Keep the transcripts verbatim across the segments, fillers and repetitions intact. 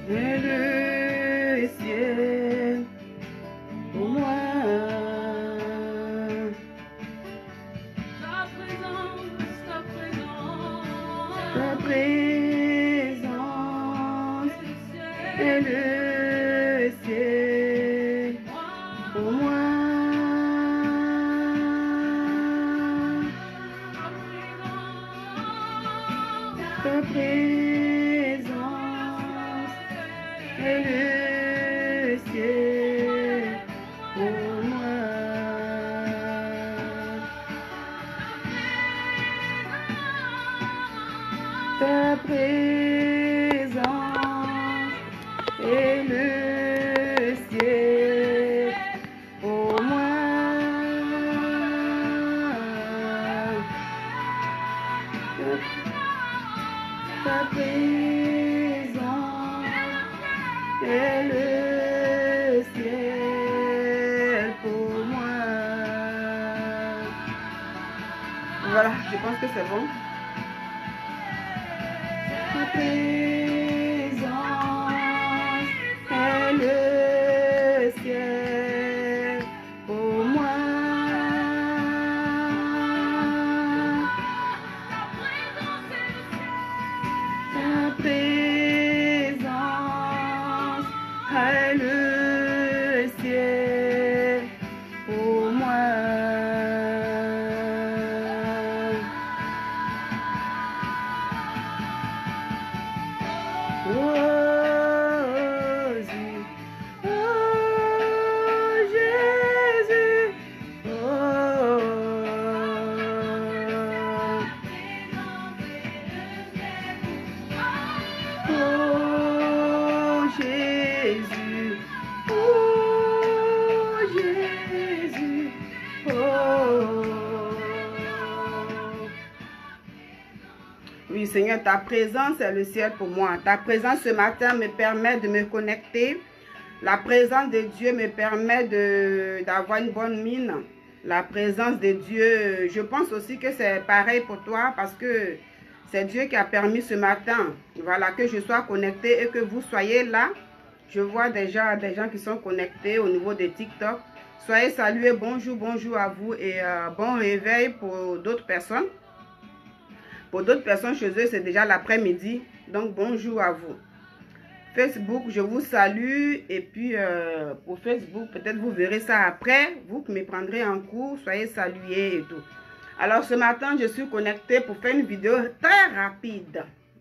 et le ciel pour moi. Ta présence, ta présence, ta présence et le ciel pour moi. Ta présence et le ciel pour moi. Ta présence et le ciel pour moi. Ta présence et le ciel pour moi. Voilà, je pense que c'est bon. Ta présence et le ciel pour moi. Ta présence est le ciel pour moi. Oh, Jésus, oh, Jésus, oh, oh Jésus, oh Jésus, oh. Oui Seigneur, ta présence est le ciel pour moi. Ta présence ce matin me permet de me connecter. La présence de Dieu me permet de d'avoir une bonne mine. La présence de Dieu, je pense aussi que c'est pareil pour toi parce que c'est Dieu qui a permis ce matin, voilà, que je sois connecté et que vous soyez là. Je vois déjà des gens qui sont connectés au niveau de TikTok. Soyez salués, bonjour, bonjour à vous et euh, bon réveil pour d'autres personnes. Pour d'autres personnes chez eux, c'est déjà l'après-midi. Donc, bonjour à vous. Facebook, je vous salue. Et puis, euh, pour Facebook, peut-être vous verrez ça après. Vous qui me prendrez en cours, soyez salués et tout. Alors, ce matin, je suis connectée pour faire une vidéo très rapide.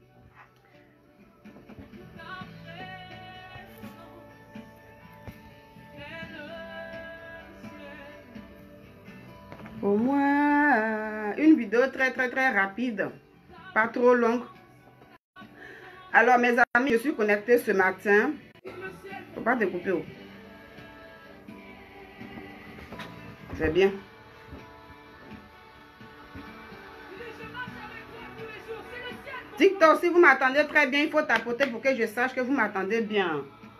Pour moi, une vidéo très, très, très rapide. Pas trop longue. Alors, mes amis, je suis connectée ce matin. Faut pas te couper. Oh. C'est bien. TikTok, si vous m'attendez très bien, il faut tapoter pour que je sache que vous m'attendez bien.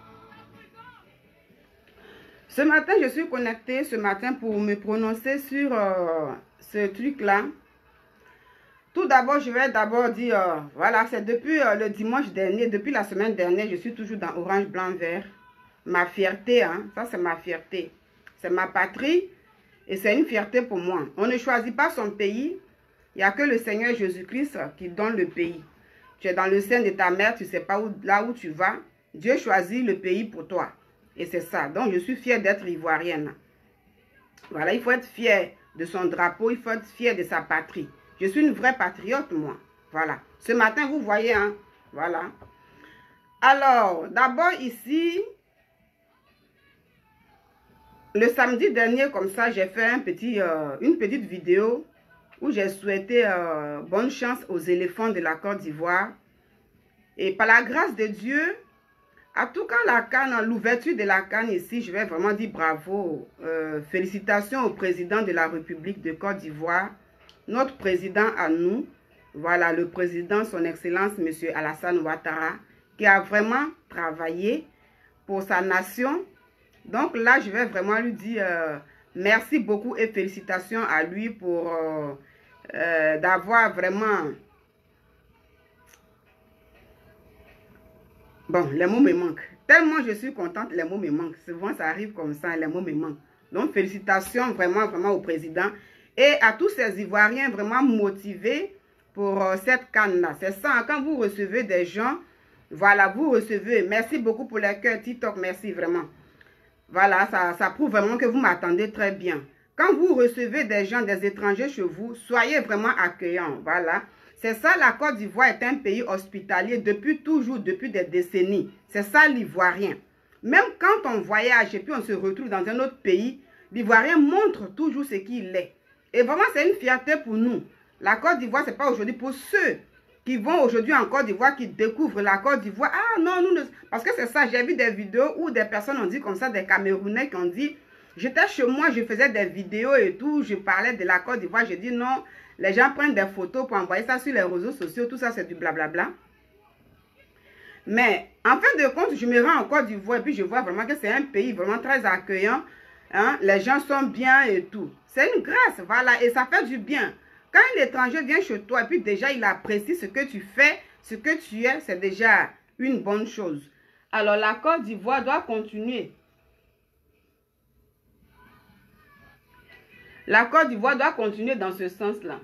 Ce matin, je suis connectée ce matin pour me prononcer sur euh, ce truc-là. Tout d'abord, je vais d'abord dire, euh, voilà, c'est depuis euh, le dimanche dernier, depuis la semaine dernière, je suis toujours dans orange, blanc, vert. Ma fierté, hein, ça c'est ma fierté. C'est ma patrie et c'est une fierté pour moi. On ne choisit pas son pays. Il n'y a que le Seigneur Jésus-Christ qui donne le pays. Tu es dans le sein de ta mère, tu ne sais pas où, là où tu vas. Dieu choisit le pays pour toi. Et c'est ça. Donc, je suis fière d'être ivoirienne. Voilà, il faut être fier de son drapeau. Il faut être fier de sa patrie. Je suis une vraie patriote, moi. Voilà. Ce matin, vous voyez, hein. Voilà. Alors, d'abord ici, le samedi dernier, comme ça, j'ai fait un petit, euh, une petite vidéo où j'ai souhaité euh, bonne chance aux éléphants de la Côte d'Ivoire. Et par la grâce de Dieu, à tout cas, la CAN, l'ouverture de la CAN ici, je vais vraiment dire bravo. Euh, félicitations au président de la République de Côte d'Ivoire, notre président à nous. Voilà, le président, son excellence, M. Alassane Ouattara, qui a vraiment travaillé pour sa nation. Donc là, je vais vraiment lui dire euh, merci beaucoup et félicitations à lui pour euh, euh, d'avoir vraiment Bon, les mots me manquent. Tellement je suis contente, les mots me manquent. Souvent, ça arrive comme ça, les mots me manquent. Donc, félicitations vraiment, vraiment au président et à tous ces Ivoiriens vraiment motivés pour euh, cette canne-là. C'est ça, hein, quand vous recevez des gens, voilà, vous recevez. Merci beaucoup pour les cœurs TikTok, merci vraiment. Voilà, ça, ça prouve vraiment que vous m'attendez très bien. Quand vous recevez des gens, des étrangers chez vous, soyez vraiment accueillants, voilà. C'est ça, la Côte d'Ivoire est un pays hospitalier depuis toujours, depuis des décennies. C'est ça l'Ivoirien. Même quand on voyage et puis on se retrouve dans un autre pays, l'Ivoirien montre toujours ce qu'il est. Et vraiment, c'est une fierté pour nous. La Côte d'Ivoire, ce n'est pas aujourd'hui pour ceux qui vont aujourd'hui en Côte d'Ivoire, qui découvrent la Côte d'Ivoire. Ah non, nous ne... Parce que c'est ça, j'ai vu des vidéos où des personnes ont dit comme ça, des Camerounais qui ont dit, j'étais chez moi, je faisais des vidéos et tout, je parlais de la Côte d'Ivoire, je dis non, les gens prennent des photos pour envoyer ça sur les réseaux sociaux, tout ça c'est du blablabla. Mais en fin de compte, je me rends en Côte d'Ivoire et puis je vois vraiment que c'est un pays vraiment très accueillant. Hein? Les gens sont bien et tout. C'est une grâce, voilà, et ça fait du bien. Quand un étranger vient chez toi et puis déjà il apprécie ce que tu fais, ce que tu es, c'est déjà une bonne chose. Alors la Côte d'Ivoire doit continuer. La Côte d'Ivoire doit continuer dans ce sens-là.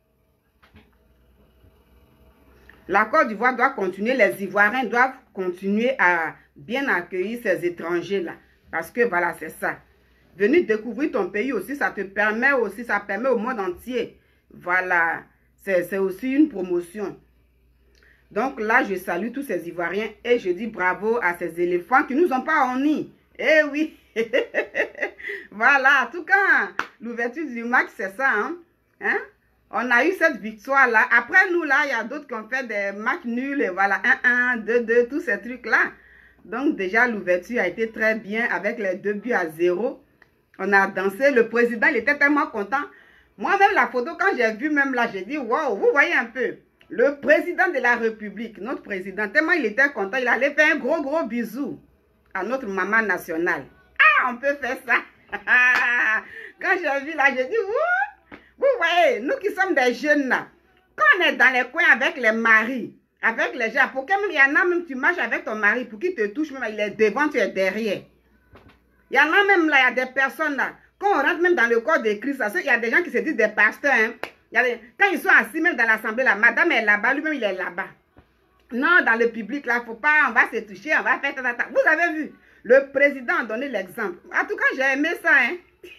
La Côte d'Ivoire doit continuer, les Ivoiriens doivent continuer à bien accueillir ces étrangers-là. Parce que voilà, c'est ça. Venir découvrir ton pays aussi, ça te permet aussi, ça permet au monde entier. Voilà, c'est aussi une promotion. Donc là, je salue tous ces Ivoiriens et je dis bravo à ces éléphants qui nous ont pas honnis. Eh oui. Voilà, en tout cas, l'ouverture du match, c'est ça. Hein? Hein? On a eu cette victoire-là. Après nous, là, il y a d'autres qui ont fait des matchs nuls. Et voilà, un un, deux deux, tous ces trucs-là. Donc déjà, l'ouverture a été très bien avec les deux buts à zéro. On a dansé. Le président, il était tellement content. Moi-même, la photo, quand j'ai vu même là, j'ai dit, waouh, vous voyez un peu. Le président de la République, notre président, tellement il était content, il allait faire un gros, gros bisou à notre maman nationale. Ah, on peut faire ça. Quand j'ai vu là, j'ai dit, vous, vous voyez, nous qui sommes des jeunes là, quand on est dans les coins avec les maris, avec les gens, pour qu'il y en a même, tu marches avec ton mari, pour qu'il te touche, même il est devant, tu es derrière. Il y en a même là, il y a des personnes là, quand on rentre même dans le corps de Christ, il y a des gens qui se disent des pasteurs, hein. Il y a des, quand ils sont assis même dans l'assemblée, la madame est là-bas, lui-même il est là-bas. Non, dans le public là, faut pas, on va se toucher, on va faire ta, ta, ta. Vous avez vu, le président a donné l'exemple. En tout cas, j'ai aimé ça, hein.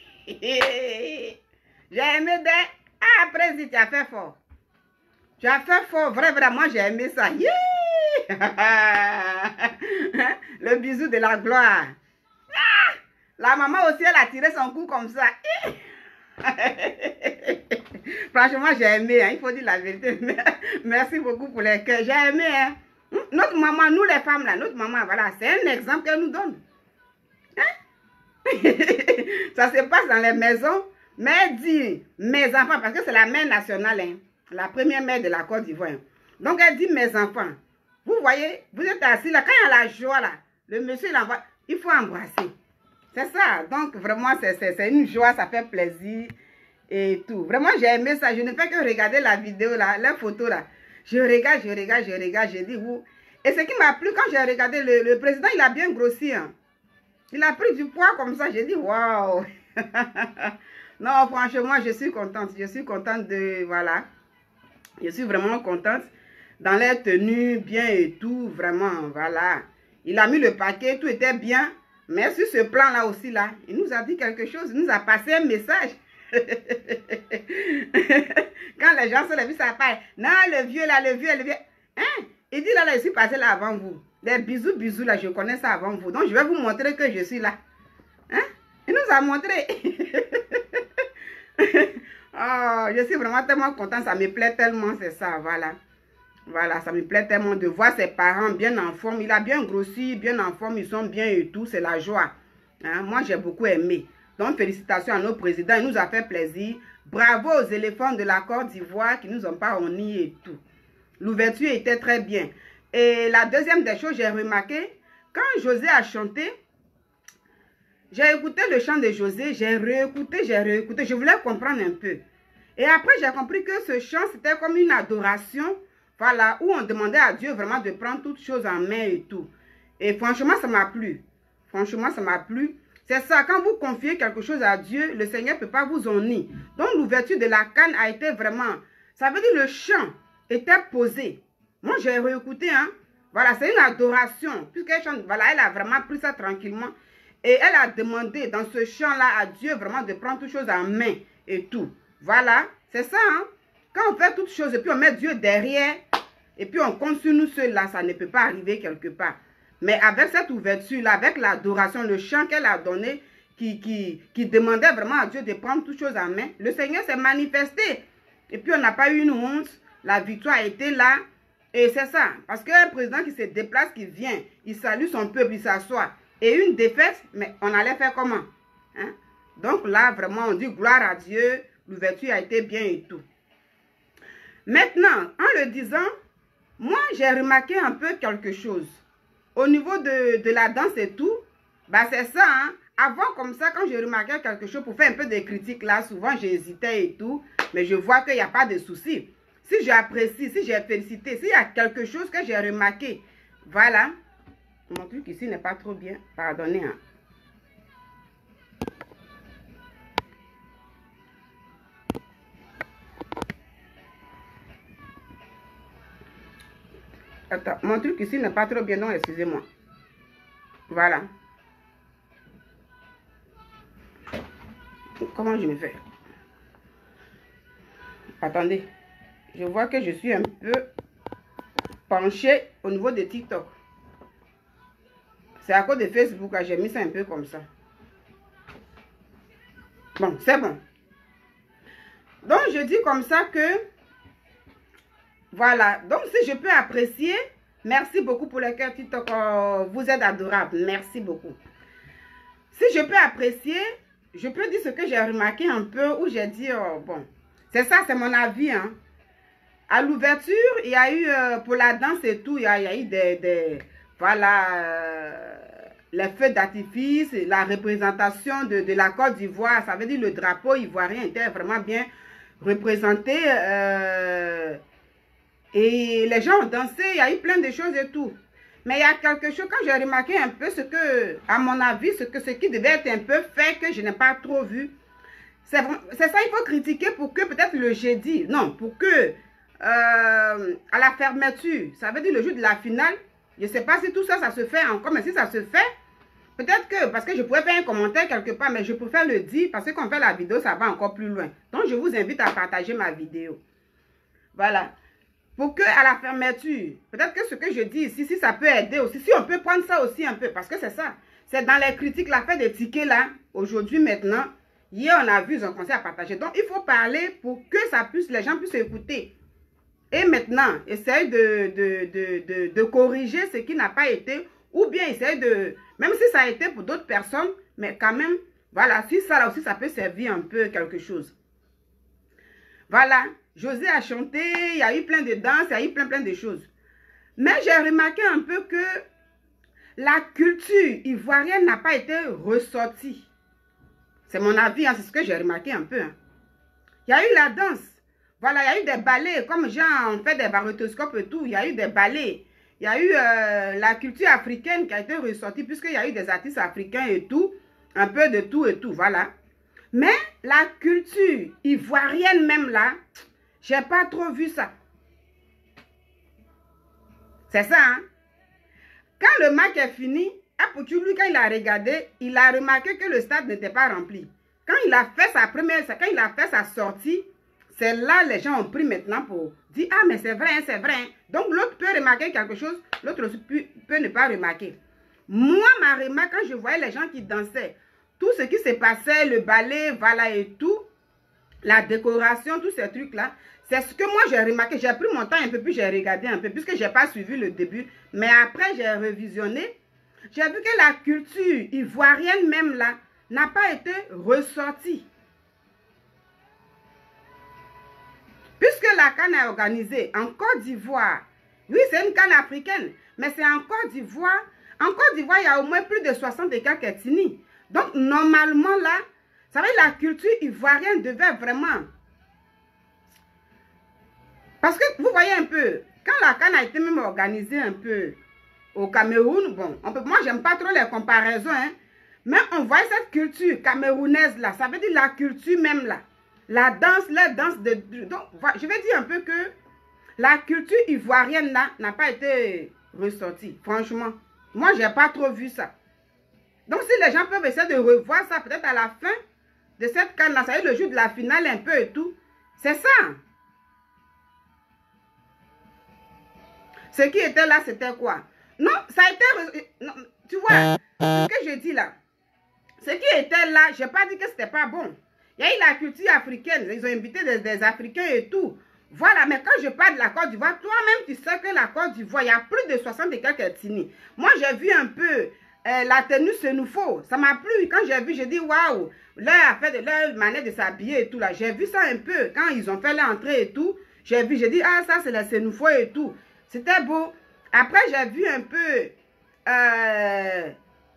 J'ai aimé des... Ah, président, tu as fait fort. Tu as fait fort, vrai, vraiment, j'ai aimé ça. Le bisou de la gloire. Ah, la maman aussi, elle a tiré son cou comme ça. Franchement, j'ai aimé, hein, il faut dire la vérité. Merci beaucoup pour les cœurs. J'ai aimé, hein. Notre maman, nous les femmes, là, notre maman, voilà, c'est un exemple qu'elle nous donne. Hein? Ça se passe dans les maisons, mais elle dit mes enfants, parce que c'est la mère nationale, hein, la première mère de la Côte d'Ivoire. Donc elle dit mes enfants. Vous voyez, vous êtes assis là, quand il y a la joie là, le monsieur il envoie, il faut embrasser. C'est ça, donc vraiment c'est une joie, ça fait plaisir et tout. Vraiment j'ai aimé ça, je ne fais que regarder la vidéo là, la photo là. Je regarde, je regarde, je regarde, je dis où. Et ce qui m'a plu quand j'ai regardé, le, le président il a bien grossi. Hein. Il a pris du poids comme ça, j'ai dit waouh. Non, franchement, je suis contente, je suis contente de, voilà. Je suis vraiment contente dans les tenues bien et tout, vraiment, voilà. Il a mis le paquet, tout était bien. Mais sur ce plan-là aussi, là, il nous a dit quelque chose, il nous a passé un message. Quand les gens se lèvent, ça parle. Non, le vieux là, le vieux, le vieux. Hein? Il dit là, là, je suis passé là avant vous. Des bisous, bisous là, je connais ça avant vous. Donc, je vais vous montrer que je suis là. Hein? Il nous a montré. Oh, je suis vraiment tellement contente, ça me plaît tellement, c'est ça, voilà. Voilà, ça me plaît tellement de voir ses parents bien en forme. Il a bien grossi, bien en forme, ils sont bien et tout, c'est la joie. Hein? Moi, j'ai beaucoup aimé. Donc, félicitations à nos présidents, il nous a fait plaisir. Bravo aux éléphants de la Côte d'Ivoire qui nous ont pas honnis et tout. L'ouverture était très bien. Et la deuxième des choses, j'ai remarqué, quand José a chanté, j'ai écouté le chant de José, j'ai réécouté, j'ai réécouté, je voulais comprendre un peu. Et après, j'ai compris que ce chant, c'était comme une adoration Voilà, où on demandait à Dieu vraiment de prendre toutes choses en main et tout. Et franchement, ça m'a plu. Franchement, ça m'a plu. C'est ça, quand vous confiez quelque chose à Dieu, le Seigneur ne peut pas vous honner. Donc, l'ouverture de la canne a été vraiment... Ça veut dire le chant était posé. Moi, j'ai réécouté, hein. Voilà, c'est une adoration. Puisqu'elle chante, voilà, elle a vraiment pris ça tranquillement. Et elle a demandé dans ce chant-là à Dieu vraiment de prendre toutes choses en main et tout. Voilà, c'est ça, hein. Quand on fait toutes choses et puis on met Dieu derrière et puis on compte sur nous seuls là, ça ne peut pas arriver quelque part. Mais avec cette ouverture-là, avec l'adoration, le chant qu'elle a donné, qui, qui, qui demandait vraiment à Dieu de prendre toutes choses en main, le Seigneur s'est manifesté. Et puis on n'a pas eu une honte, la victoire a été là. Et c'est ça, parce qu'un président qui se déplace, qui vient, il salue son peuple, il s'assoit. Et une défaite, mais on allait faire comment, hein? Donc là, vraiment, on dit gloire à Dieu, l'ouverture a été bien et tout. Maintenant, en le disant, moi, j'ai remarqué un peu quelque chose. Au niveau de, de la danse et tout, bah c'est ça, hein. Avant, comme ça, quand j'ai remarqué quelque chose, pour faire un peu de critiques là, souvent j'hésitais et tout, mais je vois qu'il n'y a pas de souci. Si j'apprécie, si j'ai félicité, s'il y a quelque chose que j'ai remarqué, voilà. Mon truc ici n'est pas trop bien, pardonnez, hein. Attends, mon truc ici n'est pas trop bien, non, excusez-moi. Voilà. Comment je me fais? Attendez. Je vois que je suis un peu penchée au niveau de TikTok. C'est à cause de Facebook que j'ai mis ça un peu comme ça. Bon, c'est bon. Donc, je dis comme ça que... Voilà. Donc, si je peux apprécier... Merci beaucoup pour le cœur TikTok. Oh, vous êtes adorables. Merci beaucoup. Si je peux apprécier... Je peux dire ce que j'ai remarqué un peu. Où j'ai dit... Oh, bon. C'est ça, c'est mon avis. Hein. À l'ouverture, il y a eu... Euh, pour la danse et tout, il y a, il y a eu des... des voilà... Euh, les feux d'artifice, la représentation de, de la Côte d'Ivoire, ça veut dire le drapeau ivoirien était vraiment bien représenté. Euh, et les gens ont dansé, il y a eu plein de choses et tout. Mais il y a quelque chose, quand j'ai remarqué un peu ce que, à mon avis, ce, que, ce qui devait être un peu fait, que je n'ai pas trop vu. C'est ça, il faut critiquer pour que peut-être le jeudi, non, pour que euh, à la fermeture, ça veut dire le jour de la finale, je ne sais pas si tout ça, ça se fait encore, mais si ça se fait, peut-être que, parce que je pourrais faire un commentaire quelque part, mais je préfère le dire, parce que quand on fait la vidéo, ça va encore plus loin. Donc, je vous invite à partager ma vidéo. Voilà. Pour que, à la fermeture, peut-être que ce que je dis ici, si ça peut aider aussi, si on peut prendre ça aussi un peu, parce que c'est ça. C'est dans les critiques, l'affaire des tickets là, aujourd'hui, maintenant, hier, on a vu, ils ont commencé à partager. Donc, il faut parler pour que ça puisse, les gens puissent écouter. Et maintenant, essaye de, de, de, de, de corriger ce qui n'a pas été, ou bien essaye de, même si ça a été pour d'autres personnes, mais quand même, voilà, si ça là aussi, ça peut servir un peu quelque chose. Voilà, José a chanté, il y a eu plein de danses, il y a eu plein, plein de choses. Mais j'ai remarqué un peu que la culture ivoirienne n'a pas été ressortie. C'est mon avis, hein, c'est ce que j'ai remarqué un peu. Hein. Il y a eu la danse. Voilà, il y a eu des ballets, comme Jean on fait des barottoscopes et tout, il y a eu des ballets. Il y a eu euh, la culture africaine qui a été ressortie, puisqu'il y a eu des artistes africains et tout, un peu de tout et tout, voilà. Mais la culture ivoirienne même là, j'ai pas trop vu ça. C'est ça, hein. Quand le match est fini, Apoutou, lui, quand il a regardé, il a remarqué que le stade n'était pas rempli. Quand il a fait sa première, quand il a fait sa sortie, c'est là les gens ont pris maintenant pour dire, ah mais c'est vrai, hein, c'est vrai. Hein. Donc l'autre peut remarquer quelque chose, l'autre aussi peut, peut ne pas remarquer. Moi, ma remarque, quand je voyais les gens qui dansaient, tout ce qui se passait, le ballet, voilà et tout, la décoration, tous ces trucs-là, c'est ce que moi j'ai remarqué. J'ai pris mon temps un peu, puis j'ai regardé un peu, puisque je n'ai pas suivi le début. Mais après, j'ai revisionné. J'ai vu que la culture ivoirienne même là, n'a pas été ressortie. Puisque la canne est organisée en Côte d'Ivoire, oui, c'est une canne africaine, mais c'est en Côte d'Ivoire. En Côte d'Ivoire, il y a au moins plus de soixante et quelques ethnies. Donc, normalement, là, ça veut dire la culture ivoirienne devait vraiment... Parce que, vous voyez un peu, quand la CAN a été même organisée un peu au Cameroun, bon, on peut, moi, j'aime pas trop les comparaisons, hein, mais on voit cette culture camerounaise là, ça veut dire la culture même là, la danse, la danse de... Donc, je vais dire un peu que la culture ivoirienne là n'a pas été ressortie, franchement. Moi, j'ai pas trop vu ça. Donc, si les gens peuvent essayer de revoir ça, peut-être à la fin de cette CAN là, ça y est, le jour de la finale un peu et tout, c'est ça. Ce qui était là, c'était quoi? Non, ça a été... Non, tu vois, ce que je dis là, ce qui était là, je n'ai pas dit que c'était pas bon. Il y a eu la culture africaine, ils ont invité des, des Africains et tout. Voilà, mais quand je parle de la Côte d'Ivoire, toi-même, tu sais que la Côte d'Ivoire, il y a plus de soixante et quelques ethnies. Moi, j'ai vu un peu euh, la tenue Sénoufo. Ça m'a plu. Quand j'ai vu, j'ai dit, waouh, leur affaire de leur manière de s'habiller et tout là. J'ai vu ça un peu. Quand ils ont fait l'entrée et tout, j'ai vu, j'ai dit, ah, ça, c'est la Sénoufo et tout. C'était beau. Après, j'ai vu un peu... Euh,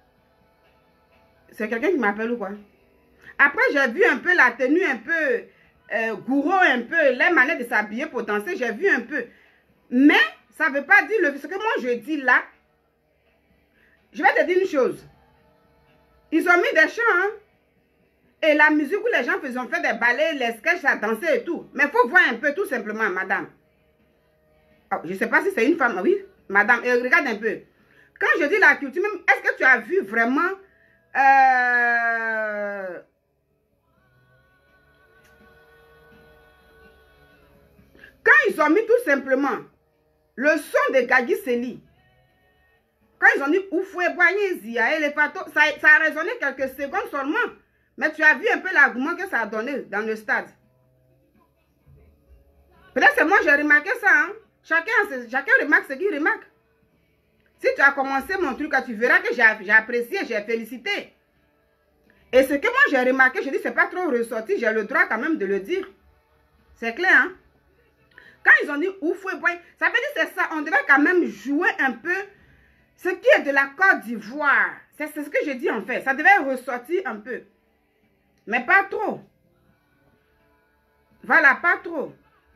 c'est quelqu'un qui m'appelle ou quoi? Après, j'ai vu un peu la tenue un peu... Euh, gourou un peu, les manières de s'habiller pour danser, j'ai vu un peu. Mais, ça ne veut pas dire... Le, ce que moi, je dis là, je vais te dire une chose. Ils ont mis des chants, hein? Et la musique où les gens faisaient, ont fait des ballets, les sketchs, ça dansait et tout. Mais il faut voir un peu, tout simplement, madame. Oh, je ne sais pas si c'est une femme, oui, madame, et regarde un peu. Quand je dis la culture, même, est-ce que tu as vu vraiment... Euh, quand ils ont mis tout simplement le son de Gagui Seli, quand ils ont dit Oufoué, Boigné, Zia, Elefato, ça, ça a résonné quelques secondes seulement. Mais tu as vu un peu l'argument que ça a donné dans le stade. Peut-être c'est moi j'ai remarqué ça, hein. Chacun, chacun remarque ce qu'il remarque. Si tu as commencé mon truc, tu verras que j'ai apprécié, j'ai félicité. Et ce que moi j'ai remarqué, je dis, c'est pas trop ressorti, j'ai le droit quand même de le dire. C'est clair, hein? Quand ils ont dit Oufoué Boy, ça veut dire c'est ça, on devait quand même jouer un peu ce qui est de la Côte d'Ivoire. C'est ce que je dis en fait, ça devait ressortir un peu. Mais pas trop. Voilà, pas trop.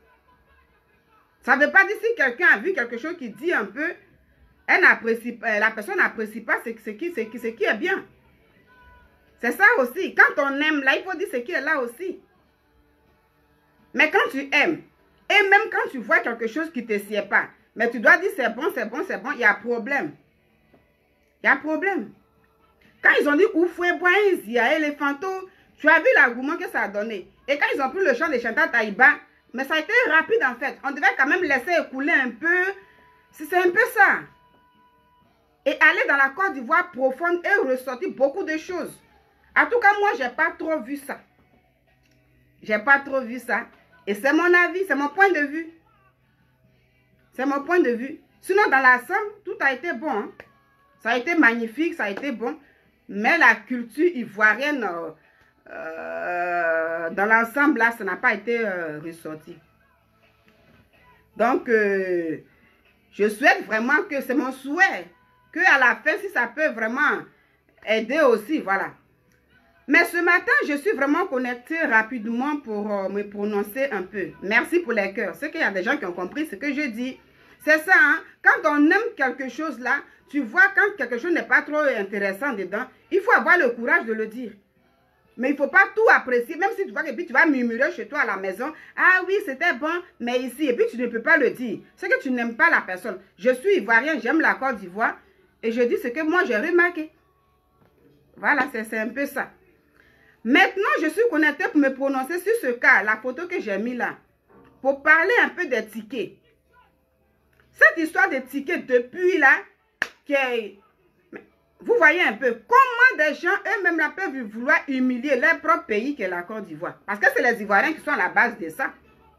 Ça ne veut pas dire si quelqu'un a vu quelque chose qui dit un peu, elle n'apprécie, la personne n'apprécie pas ce, ce, qui, ce, qui, ce qui est bien. C'est ça aussi. Quand on aime, là, il faut dire ce qui est là aussi. Mais quand tu aimes, et même quand tu vois quelque chose qui ne te sied pas, mais tu dois dire c'est bon, c'est bon, c'est bon, il y a problème. Il y a problème. Quand ils ont dit Oufoué, Boin, Zia, Eléphanto, tu as vu l'argument que ça a donné. Et quand ils ont pris le chant de Chantal Taïba, mais ça a été rapide en fait. On devait quand même laisser écouler un peu. C'est un peu ça. Et aller dans la Côte d'Ivoire profonde et ressortir beaucoup de choses. En tout cas, moi, je n'ai pas trop vu ça. Je n'ai pas trop vu ça. Et c'est mon avis, c'est mon point de vue. C'est mon point de vue. Sinon, dans l'ensemble, tout a été bon. Hein. Ça a été magnifique, ça a été bon. Mais la culture ivoirienne... Euh, Euh, dans l'ensemble, là, ça n'a pas été euh, ressorti. Donc, euh, je souhaite vraiment que c'est mon souhait, que à la fin, si ça peut vraiment aider aussi, voilà. Mais ce matin, je suis vraiment connectée rapidement pour euh, me prononcer un peu. Merci pour les cœurs. C'est qu'il y a des gens qui ont compris ce que je dis. C'est ça, hein? Quand on aime quelque chose là, tu vois, quand quelque chose n'est pas trop intéressant dedans, il faut avoir le courage de le dire. Mais il ne faut pas tout apprécier, même si tu vois que puis tu vas murmurer chez toi à la maison. Ah oui, c'était bon, mais ici, et puis tu ne peux pas le dire. C'est que tu n'aimes pas la personne. Je suis ivoirien, j'aime la Côte d'Ivoire. Et je dis ce que moi j'ai remarqué. Voilà, c'est un peu ça. Maintenant, je suis connectée pour me prononcer sur ce cas, la photo que j'ai mis là. Pour parler un peu des tickets. Cette histoire des tickets depuis là, qui est... Vous voyez un peu comment des gens eux-mêmes peuvent vouloir humilier leur propre pays qui est la Côte d'Ivoire. Parce que c'est les Ivoiriens qui sont à la base de ça.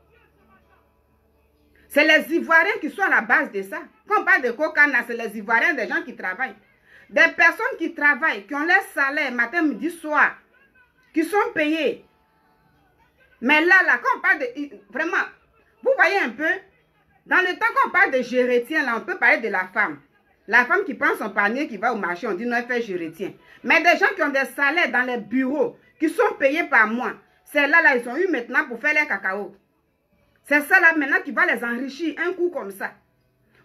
C'est les Ivoiriens qui sont à la base de ça. Quand on parle de Kokana, c'est les Ivoiriens, des gens qui travaillent. Des personnes qui travaillent, qui ont leur salaire matin, midi, soir, qui sont payés. Mais là, là, quand on parle de... Vraiment, vous voyez un peu, dans le temps qu'on parle de gérétien, là, on peut parler de la femme. La femme qui prend son panier, qui va au marché, on dit non, elle fait gérétien. Mais des gens qui ont des salaires dans les bureaux, qui sont payés par mois, c'est là, là, ils ont eu maintenant pour faire les cacao. C'est ça là maintenant qui va les enrichir un coup comme ça.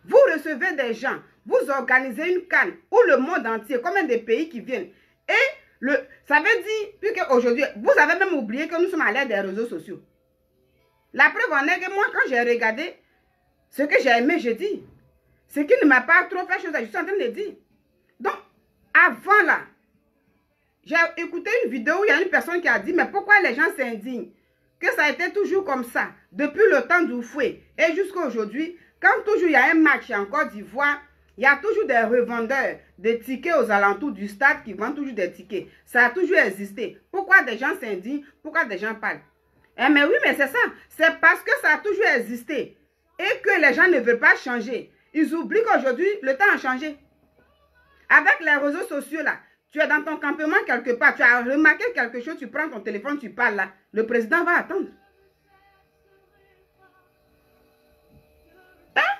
Vous recevez des gens, vous organisez une canne où le monde entier, combien de pays qui viennent. Et le, ça veut dire qu'aujourd'hui, vous avez même oublié que nous sommes à l'ère des réseaux sociaux. La preuve en est que moi, quand j'ai regardé ce que j'ai aimé, je dis, ce qui ne m'a pas trop fait chose, je suis en train de dire. Donc, avant là, j'ai écouté une vidéo où il y a une personne qui a dit, mais pourquoi les gens s'indignent? Que ça a été toujours comme ça, depuis le temps du fouet et jusqu'à aujourd'hui. Quand toujours il y a un match en Côte d'Ivoire, il y a toujours des revendeurs de tickets aux alentours du stade qui vendent toujours des tickets. Ça a toujours existé. Pourquoi des gens s'indignent? Pourquoi des gens parlent? Eh mais oui, mais c'est ça. C'est parce que ça a toujours existé et que les gens ne veulent pas changer. Ils oublient qu'aujourd'hui, le temps a changé. Avec les réseaux sociaux là, tu es dans ton campement quelque part, tu as remarqué quelque chose, tu prends ton téléphone, tu parles là. Le président va attendre. Hein?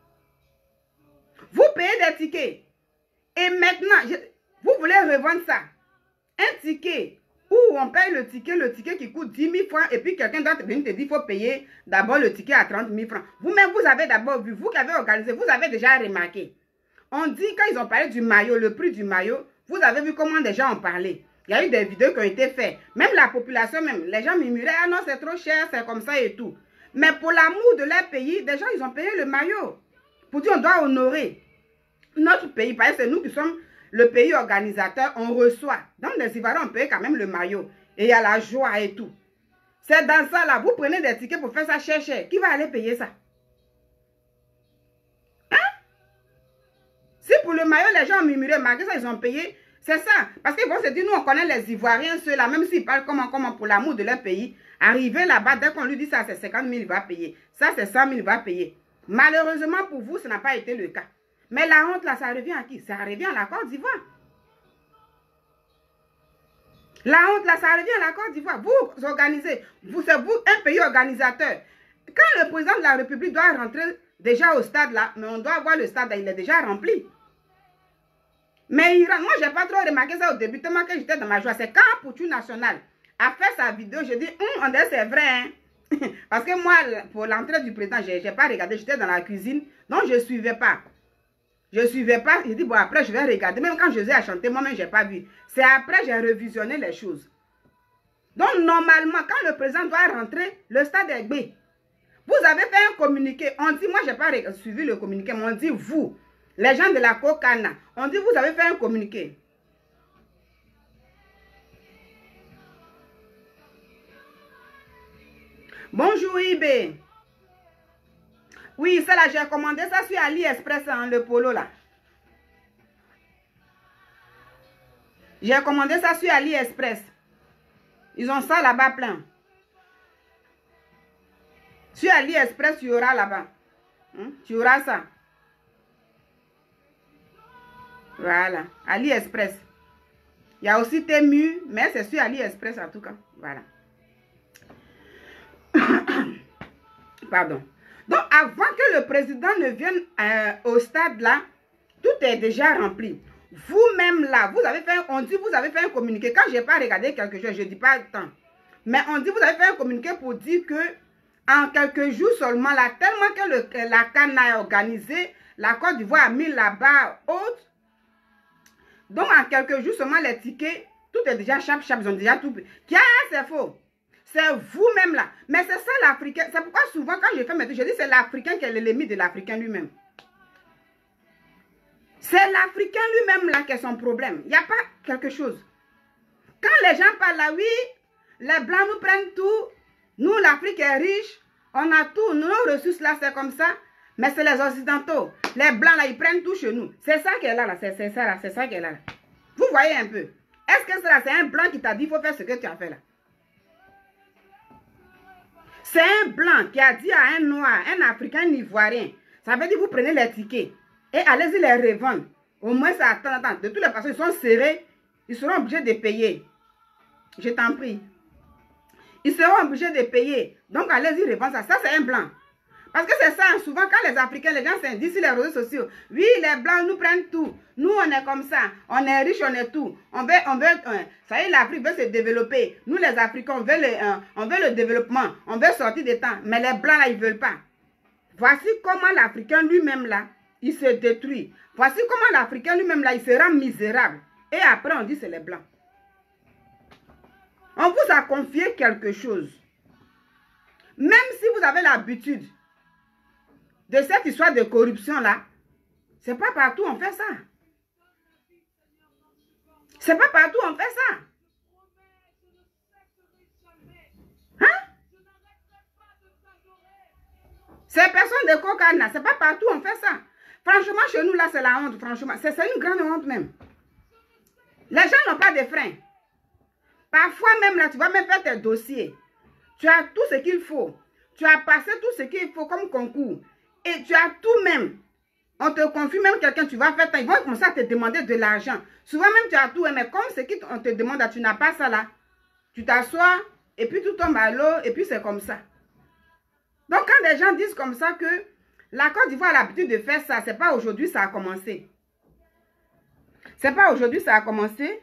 Vous payez des tickets. Et maintenant, je, vous voulez revendre ça. Un ticket où on paye le ticket, le ticket qui coûte dix mille francs, et puis quelqu'un d'autre venir te dire qu'il faut payer d'abord le ticket à trente mille francs. Vous-même, vous avez d'abord vu, vous qui avez organisé, vous avez déjà remarqué. On dit, quand ils ont parlé du maillot, le prix du maillot, vous avez vu comment des gens ont parlé. Il y a eu des vidéos qui ont été faites. Même la population, même, les gens murmuraient, ah non, c'est trop cher, c'est comme ça et tout. Mais pour l'amour de leur pays, des gens, ils ont payé le maillot. Pour dire, on doit honorer notre pays, parce que c'est nous qui sommes le pays organisateur, on reçoit. Donc les Ivoiriens, on paye quand même le maillot. Et il y a la joie et tout. C'est dans ça là, vous prenez des tickets pour faire ça cher, cher. Qui va aller payer ça? Si pour le maillot, les gens ont murmuré, malgré ça, ils ont payé, c'est ça. Parce qu'ils vont se dire, nous, on connaît les Ivoiriens, ceux-là, même s'ils parlent comment, comment, pour l'amour de leur pays, arriver là-bas, dès qu'on lui dit ça, c'est cinquante mille, il va payer. Ça, c'est cent mille, il va payer. Malheureusement, pour vous, ça n'a pas été le cas. Mais la honte, là, ça revient à qui? Ça revient à la Côte d'Ivoire. La honte, là, ça revient à la Côte d'Ivoire. Vous organisez, vous, c'est vous, un pays organisateur. Quand le président de la République doit rentrer déjà au stade, là, mais on doit voir le stade, là, il est déjà rempli. Mais il, moi, je n'ai pas trop remarqué ça au début, tellement que j'étais dans ma joie. C'est quand Poutou National a fait sa vidéo, je dis, hum, on dirait c'est vrai. Hein? Parce que moi, pour l'entrée du président, je n'ai pas regardé, j'étais dans la cuisine, donc je ne suivais pas. Je ne suivais pas, je dis, bon, après, je vais regarder. Même quand José a chanté, moi-même, je n'ai pas vu. C'est après, j'ai revisionné les choses. Donc, normalement, quand le président doit rentrer, le stade est gbé. Vous avez fait un communiqué. On dit, moi, je n'ai pas suivi le communiqué, mais on dit, vous, les gens de la Kokana, on dit, vous avez fait un communiqué. Bonjour, Ibé. Oui, ça là, j'ai commandé ça sur AliExpress, hein, le polo là. J'ai commandé ça sur AliExpress. Ils ont ça là-bas plein. Sur AliExpress, tu auras là-bas. Hein? Tu auras ça. Voilà, AliExpress. Il y a aussi Temu, mais c'est sur AliExpress en tout cas. Voilà. Pardon. Donc, avant que le président ne vienne euh, au stade là, tout est déjà rempli. Vous-même là, vous avez fait, on dit vous avez fait un communiqué. Quand je n'ai pas regardé quelque chose, je ne dis pas le temps. Mais on dit vous avez fait un communiqué pour dire que en quelques jours seulement là, tellement que le, la CAN a organisé, la Côte d'Ivoire a mis la barre haute. Donc, en quelques jours seulement, les tickets, tout est déjà chap-chap, ils ont déjà tout. Qui c'est faux. C'est vous-même là. Mais c'est ça l'Africain. C'est pourquoi souvent, quand je fais mes trucs, je dis c'est l'Africain qui est l'ennemi de l'Africain lui-même. C'est l'Africain lui-même là qui est son problème. Il n'y a pas quelque chose. Quand les gens parlent là, oui, les Blancs nous prennent tout. Nous, l'Afrique est riche. On a tout. Nos ressources là, c'est comme ça. Mais c'est les Occidentaux. Les Blancs là, ils prennent tout chez nous. C'est ça qui est là, là. C'est ça là. C'est ça qui est là, là. Vous voyez un peu. Est-ce que c'est un Blanc qui t'a dit, il faut faire ce que tu as fait là? C'est un Blanc qui a dit à un Noir, un Africain, un Ivoirien. Ça veut dire vous prenez les tickets et allez-y les revendre. Au moins ça attend, attend. De toutes les façons, ils sont serrés. Ils seront obligés de payer. Je t'en prie. Ils seront obligés de payer. Donc allez-y revendre ça. Ça c'est un Blanc. Parce que c'est ça, souvent quand les Africains, les gens s'indignent sur les réseaux sociaux. Oui, les Blancs nous prennent tout. Nous, on est comme ça. On est riches, on est tout. On veut, on veut, euh, ça y est, l'Afrique veut se développer. Nous, les Africains, on veut, le, euh, on veut le développement. On veut sortir des temps. Mais les Blancs, là, ils ne veulent pas. Voici comment l'Africain lui-même, là, il se détruit. Voici comment l'Africain lui-même, là, il se rend misérable. Et après, on dit c'est les Blancs. On vous a confié quelque chose. Même si vous avez l'habitude de cette histoire de corruption-là, c'est pas partout on fait ça. C'est pas partout on fait ça. Hein? Ces personnes de cocaïne, c'est pas partout on fait ça. Franchement, chez nous, là, c'est la honte, franchement. C'est une grande honte même. Les gens n'ont pas de frein. Parfois même, là, tu vas même faire tes dossiers. Tu as tout ce qu'il faut. Tu as passé tout ce qu'il faut comme concours. Et tu as tout même. On te confie même quelqu'un, tu vas faire, ils vont commencer à te demander de l'argent. Souvent même, tu as tout, mais comme ce qu'on te demande, tu n'as pas ça là. Tu t'assois, et puis tout tombe à l'eau, et puis c'est comme ça. Donc, quand les gens disent comme ça que la Côte d'Ivoire a l'habitude de faire ça, c'est pas aujourd'hui ça a commencé. C'est pas aujourd'hui ça a commencé.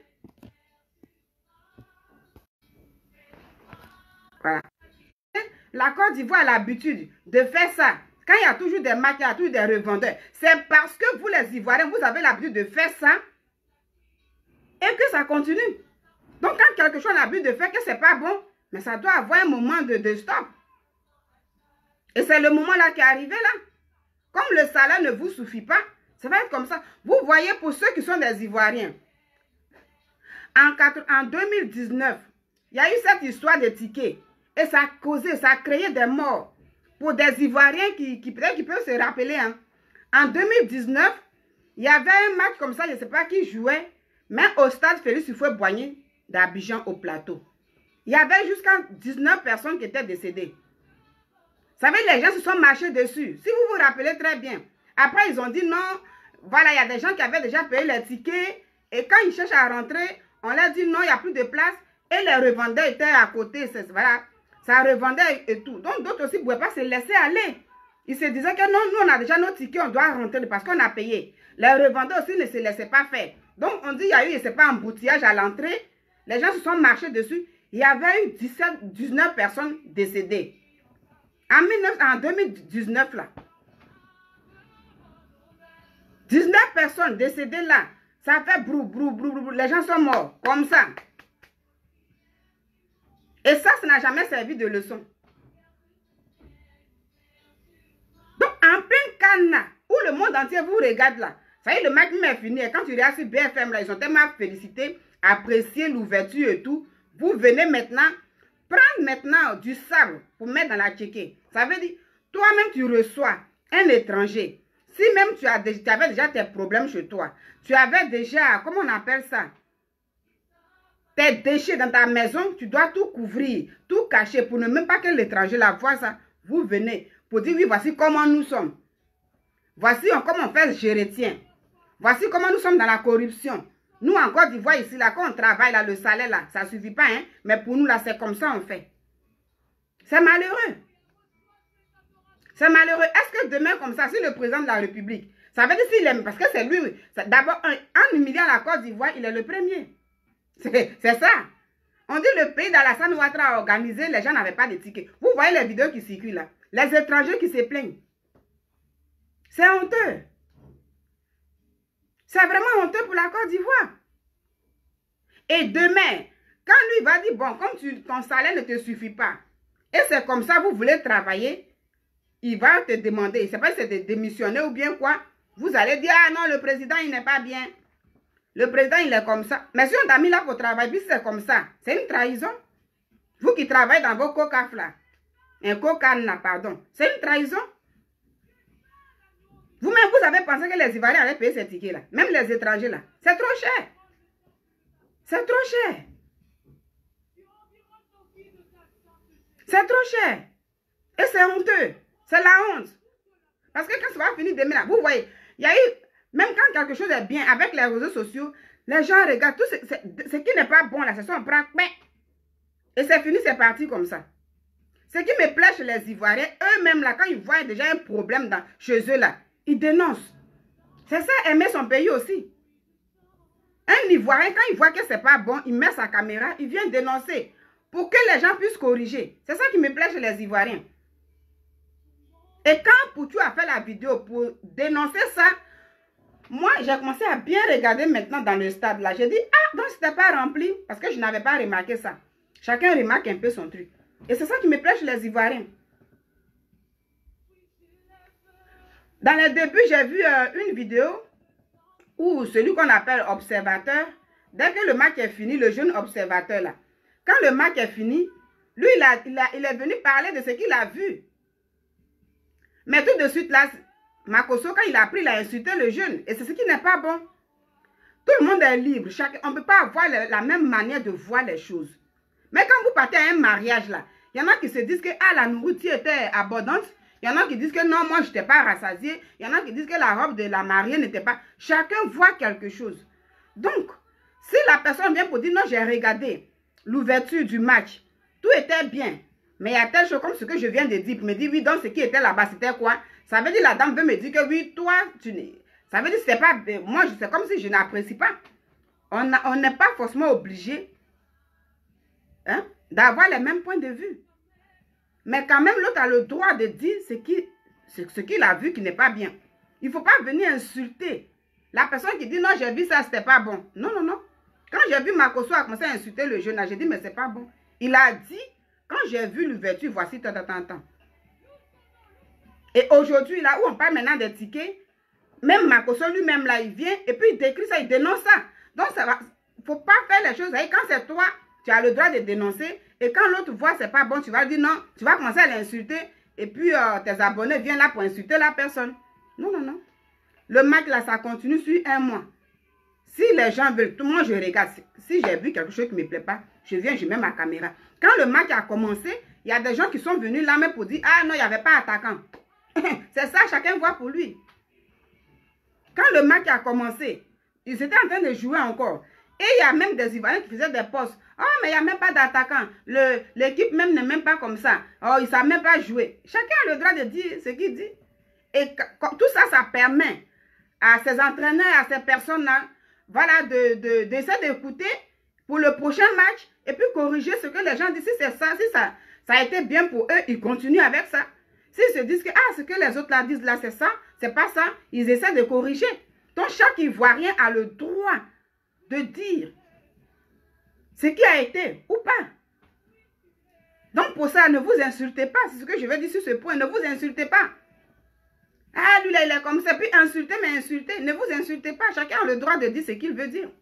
Voilà. La Côte d'Ivoire a l'habitude de faire ça. Quand il y a toujours des marques, il y a toujours des revendeurs. C'est parce que vous, les Ivoiriens, vous avez l'habitude de faire ça et que ça continue. Donc, quand quelque chose a l'habitude de faire que c'est pas bon, mais ça doit avoir un moment de, de stop. Et c'est le moment là qui est arrivé là. Comme le salaire ne vous suffit pas, ça va être comme ça. Vous voyez, pour ceux qui sont des Ivoiriens, en, en deux mille dix-neuf, il y a eu cette histoire de tickets. Et ça a causé, ça a créé des morts. Pour des Ivoiriens qui, qui peut-être qui peuvent se rappeler. Hein. En deux mille dix-neuf, il y avait un match comme ça, je ne sais pas qui jouait, mais au stade Félix Houphouët-Boigny d'Abidjan au plateau. Il y avait jusqu'à dix-neuf personnes qui étaient décédées. Vous savez, les gens se sont marchés dessus. Si vous vous rappelez très bien. Après, ils ont dit non. Voilà, il y a des gens qui avaient déjà payé les tickets. Et quand ils cherchent à rentrer, on leur dit non, il n'y a plus de place. Et les revendeurs étaient à côté. Voilà. Ça revendait et tout. Donc, d'autres aussi ne pouvaient pas se laisser aller. Ils se disaient que non, nous, on a déjà nos tickets, on doit rentrer parce qu'on a payé. Les revendeurs aussi ne se laissaient pas faire. Donc, on dit, il y a eu, c'est pas embouteillage à l'entrée. Les gens se sont marchés dessus. Il y avait eu dix-sept, dix-neuf personnes décédées. En, dix-neuf, en deux mille dix-neuf, là. dix-neuf personnes décédées là. Ça fait brou, brou, brou, brou. Les gens sont morts. Comme ça. Et ça, ça n'a jamais servi de leçon. Donc, en plein canne, où le monde entier vous regarde là, ça y est, le match est fini. Et quand tu regardes sur B F M, là, ils ont tellement félicité, apprécié l'ouverture et tout. Vous venez maintenant, prendre maintenant du sable pour mettre dans la tchéké. Ça veut dire, toi-même, tu reçois un étranger. Si même tu, as, tu avais déjà tes problèmes chez toi, tu avais déjà, comment on appelle ça? Tes déchets dans ta maison, tu dois tout couvrir, tout cacher pour ne même pas que l'étranger la voie ça. Vous venez pour dire oui, voici comment nous sommes. Voici comment on fait géretien. Voici comment nous sommes dans la corruption. Nous en Côte d'Ivoire ici, là, quand on travaille, là, le salaire, là, ça ne suffit pas, hein. Mais pour nous, là, c'est comme ça on fait. C'est malheureux. C'est malheureux. Est-ce que demain, comme ça, si le président de la République, ça veut dire s'il aime, parce que c'est lui, d'abord, en humiliant la Côte d'Ivoire, il est le premier. C'est ça. On dit le pays d'Alassane Ouattara organisé, les gens n'avaient pas de tickets. Vous voyez les vidéos qui circulent là. Les étrangers qui se plaignent. C'est honteux. C'est vraiment honteux pour la Côte d'Ivoire. Et demain, quand lui va dire, bon, comme tu, ton salaire ne te suffit pas, et c'est comme ça, vous voulez travailler, il va te demander, je ne sais pas si c'est de démissionner ou bien quoi, vous allez dire, ah non, le président, il n'est pas bien. Le président, il est comme ça. Mais si on t'a mis là pour travailler, puis c'est comme ça, c'est une trahison. Vous qui travaillez dans vos coca là, un coca là, pardon, c'est une trahison. Vous-même, vous avez pensé que les Ivoiriens allaient payer ces tickets-là. Même les étrangers, là. C'est trop cher. C'est trop cher. C'est trop cher. Et c'est honteux. C'est la honte. Parce que quand ça va finir demain, là, vous voyez, il y a eu, même quand quelque chose est bien, avec les réseaux sociaux, les gens regardent tout ce, ce, ce qui n'est pas bon, là, c'est ça, on prend, et c'est fini, c'est parti comme ça. Ce qui me plaît chez les Ivoiriens, eux-mêmes, là, quand ils voient déjà un problème dans, chez eux, là, ils dénoncent. C'est ça, aimer son pays aussi. Un Ivoirien, quand il voit que c'est pas bon, il met sa caméra, il vient dénoncer pour que les gens puissent corriger. C'est ça qui me plaît chez les Ivoiriens. Et quand Poutou a fait la vidéo pour dénoncer ça, moi, j'ai commencé à bien regarder maintenant dans le stade là. J'ai dit, ah, donc c'était pas rempli, parce que je n'avais pas remarqué ça. Chacun remarque un peu son truc. Et c'est ça qui me plaît chez les Ivoiriens. Dans le début, j'ai vu euh, une vidéo où celui qu'on appelle observateur, dès que le match est fini, le jeune observateur là, quand le match est fini, lui, il, a, il, a, il est venu parler de ce qu'il a vu. Mais tout de suite là, Makosso, quand il a pris, il a insulté le jeune. Et c'est ce qui n'est pas bon. Tout le monde est libre. Chacun, on ne peut pas avoir le, la même manière de voir les choses. Mais quand vous partez à un mariage là, il y en a qui se disent que ah, la nourriture était abondante. Il y en a qui disent que non, moi je n'étais pas rassasié. Il y en a qui disent que la robe de la mariée n'était pas... Chacun voit quelque chose. Donc, si la personne vient pour dire non, j'ai regardé l'ouverture du match, tout était bien. Mais il y a telle chose comme ce que je viens de dire. Pour me dire oui, donc ce qui était là-bas, c'était quoi? Ça veut dire la dame veut me dire que oui, toi, tu n'es... Ça veut dire que c'est pas... Moi, c'est comme si je n'apprécie pas. On n'est pas forcément obligé hein, d'avoir les mêmes points de vue. Mais quand même, l'autre a le droit de dire ce qu'il ce qu'il a vu qui n'est pas bien. Il ne faut pas venir insulter la personne qui dit non, j'ai vu ça, c'était pas bon. Non, non, non. Quand j'ai vu Makosso a commencé à insulter le jeune, j'ai dit mais c'est pas bon. Il a dit, quand j'ai vu l'ouverture, voici, tant, tant, tant, tant. Et aujourd'hui, là où on parle maintenant des tickets, même Makosso lui-même, là, il vient et puis il décrit ça, il dénonce ça. Donc, ça va, il ne faut pas faire les choses. Et quand c'est toi, tu as le droit de dénoncer. Et quand l'autre voit c'est pas bon, tu vas dire non, tu vas commencer à l'insulter. Et puis, euh, tes abonnés viennent là pour insulter la personne. Non, non, non. Le match, là, ça continue sur un mois. Si les gens veulent, tout moi, je regarde. Si, si j'ai vu quelque chose qui ne me plaît pas, je viens, je mets ma caméra. Quand le match a commencé, il y a des gens qui sont venus là même pour dire, ah non, il n'y avait pas attaquant. C'est ça, chacun voit pour lui. Quand le match a commencé, ils étaient en train de jouer encore. Et il y a même des Ivoiriens qui faisaient des postes. Oh, mais il n'y a même pas d'attaquant. L'équipe même n'est même pas comme ça. Oh, il ne savent même pas jouer. Chacun a le droit de dire ce qu'il dit. Et tout ça, ça permet à ces entraîneurs, à ces personnes-là, voilà, d'essayer de, de, d'écouter pour le prochain match et puis corriger ce que les gens disent. Si c'est ça, si ça, ça a été bien pour eux, ils continuent avec ça. S'ils se disent que ah, ce que les autres là disent là, c'est ça, c'est pas ça, ils essaient de corriger. Donc, chaque Ivoirien a le droit de dire ce qui a été ou pas. Donc, pour ça, ne vous insultez pas. C'est ce que je vais dire sur ce point. Ne vous insultez pas. Ah, lui, là, il est comme ça. Puis insulter, mais insulter. Ne vous insultez pas. Chacun a le droit de dire ce qu'il veut dire.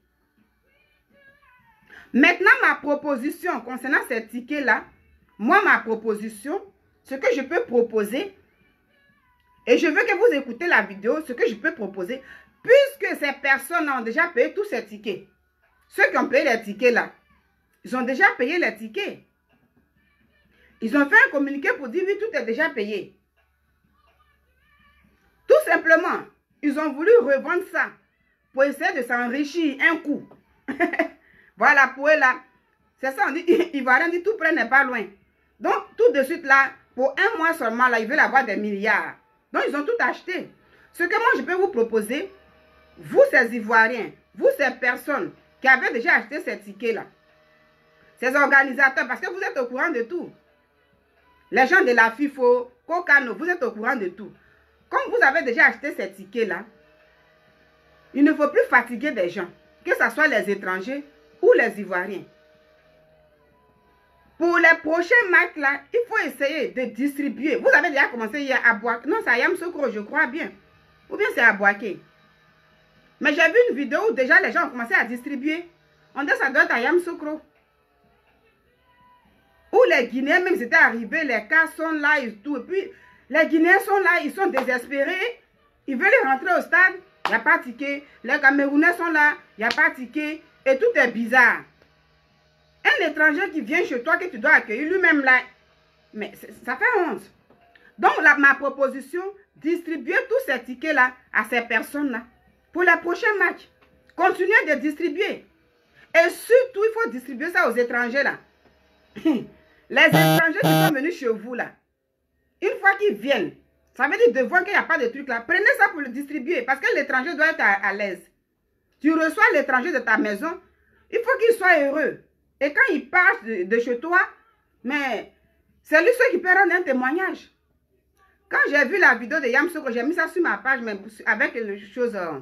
Maintenant, ma proposition concernant ces tickets-là, moi, ma proposition, ce que je peux proposer, et je veux que vous écoutez la vidéo, ce que je peux proposer, puisque ces personnes ont déjà payé tous ces tickets, ceux qui ont payé les tickets là, ils ont déjà payé les tickets. Ils ont fait un communiqué pour dire oui, tout est déjà payé. Tout simplement, ils ont voulu revendre ça pour essayer de s'enrichir un coup. Voilà, pour eux là, c'est ça, on dit, Ivoirien dit tout près n'est pas loin. Donc, tout de suite là, pour un mois seulement là, ils veulent avoir des milliards. Donc, ils ont tout acheté. Ce que moi, je peux vous proposer, vous, ces Ivoiriens, vous, ces personnes qui avaient déjà acheté ces tickets-là, ces organisateurs, parce que vous êtes au courant de tout. Les gens de la FIFO, Kokano, vous êtes au courant de tout. Comme vous avez déjà acheté ces tickets-là, il ne faut plus fatiguer des gens, que ce soit les étrangers ou les Ivoiriens. Pour les prochains matchs là, il faut essayer de distribuer. Vous avez déjà commencé hier à Boaké. Non, c'est à Yamoussoukro, je crois bien. Ou bien c'est à Boaké. Mais j'ai vu une vidéo où déjà les gens ont commencé à distribuer. On dit que ça doit être à Yamoussoukro. Où les Guinéens même étaient arrivés, les cas sont là et tout. Et puis les Guinéens sont là, ils sont désespérés. Ils veulent rentrer au stade, il n'y a pas de ticket. Les Camerounais sont là, il n'y a pas de ticket. Et tout est bizarre. Un étranger qui vient chez toi, que tu dois accueillir lui-même là, mais ça fait honte. Donc, la, ma proposition, distribuer tous ces tickets-là à ces personnes-là pour les prochains matchs. Continuez de distribuer. Et surtout, il faut distribuer ça aux étrangers là. Les étrangers qui sont venus chez vous là, une fois qu'ils viennent, ça veut dire de voir qu'il n'y a pas de truc là, prenez ça pour le distribuer parce que l'étranger doit être à, à l'aise. Tu reçois l'étranger de ta maison, il faut qu'il soit heureux. Et quand il part de, de chez toi, mais c'est lui seul qui peut rendre un témoignage. Quand j'ai vu la vidéo de Yamsoukro, j'ai mis ça sur ma page, mais avec les choses... Euh,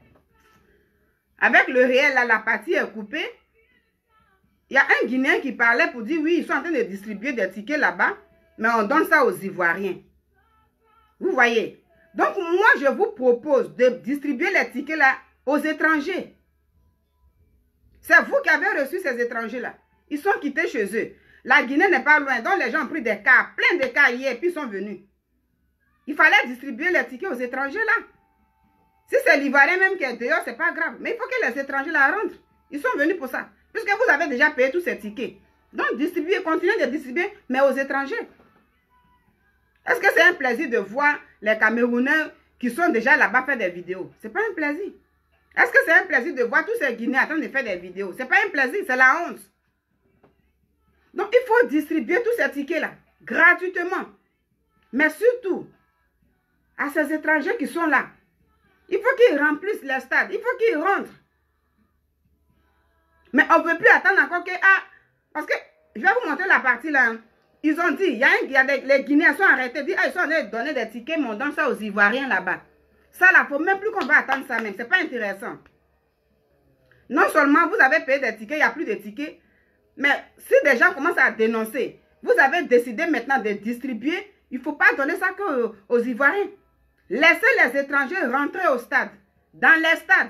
avec le réel, là, la partie est coupée. Il y a un Guinéen qui parlait pour dire, oui, ils sont en train de distribuer des tickets là-bas, mais on donne ça aux Ivoiriens. Vous voyez? Donc, moi, je vous propose de distribuer les tickets là aux étrangers. C'est vous qui avez reçu ces étrangers-là. Ils sont quittés chez eux. La Guinée n'est pas loin, donc les gens ont pris des cas, plein de cas hier, puis ils sont venus. Il fallait distribuer les tickets aux étrangers là. Si c'est l'Ivoirien même qui est dehors, c'est pas grave. Mais il faut que les étrangers la rentrent. Ils sont venus pour ça. Puisque vous avez déjà payé tous ces tickets. Donc, distribuez, continuez de distribuer, mais aux étrangers. Est-ce que c'est un plaisir de voir les Camerounais qui sont déjà là-bas faire des vidéos? C'est pas un plaisir. Est-ce que c'est un plaisir de voir tous ces Guinéens en train de faire des vidéos? C'est pas un plaisir, c'est la honte. Donc, il faut distribuer tous ces tickets-là, gratuitement. Mais surtout, à ces étrangers qui sont là. Il faut qu'ils remplissent les stades. Il faut qu'ils rentrent. Mais on ne veut plus attendre encore que... Ah, parce que, je vais vous montrer la partie là. Ils ont dit, il y a, un, il y a des, les Guinéens sont arrêtés. Ils disent, ah, ils sont en train de donner des tickets, mais on donne ça aux Ivoiriens là-bas. Ça là, il ne faut même plus qu'on va attendre ça même. Ce n'est pas intéressant. Non seulement vous avez payé des tickets, il n'y a plus de tickets. Mais si des gens commencent à dénoncer, vous avez décidé maintenant de distribuer, il ne faut pas donner ça qu'aux aux Ivoiriens. Laissez les étrangers rentrer au stade, dans les stades.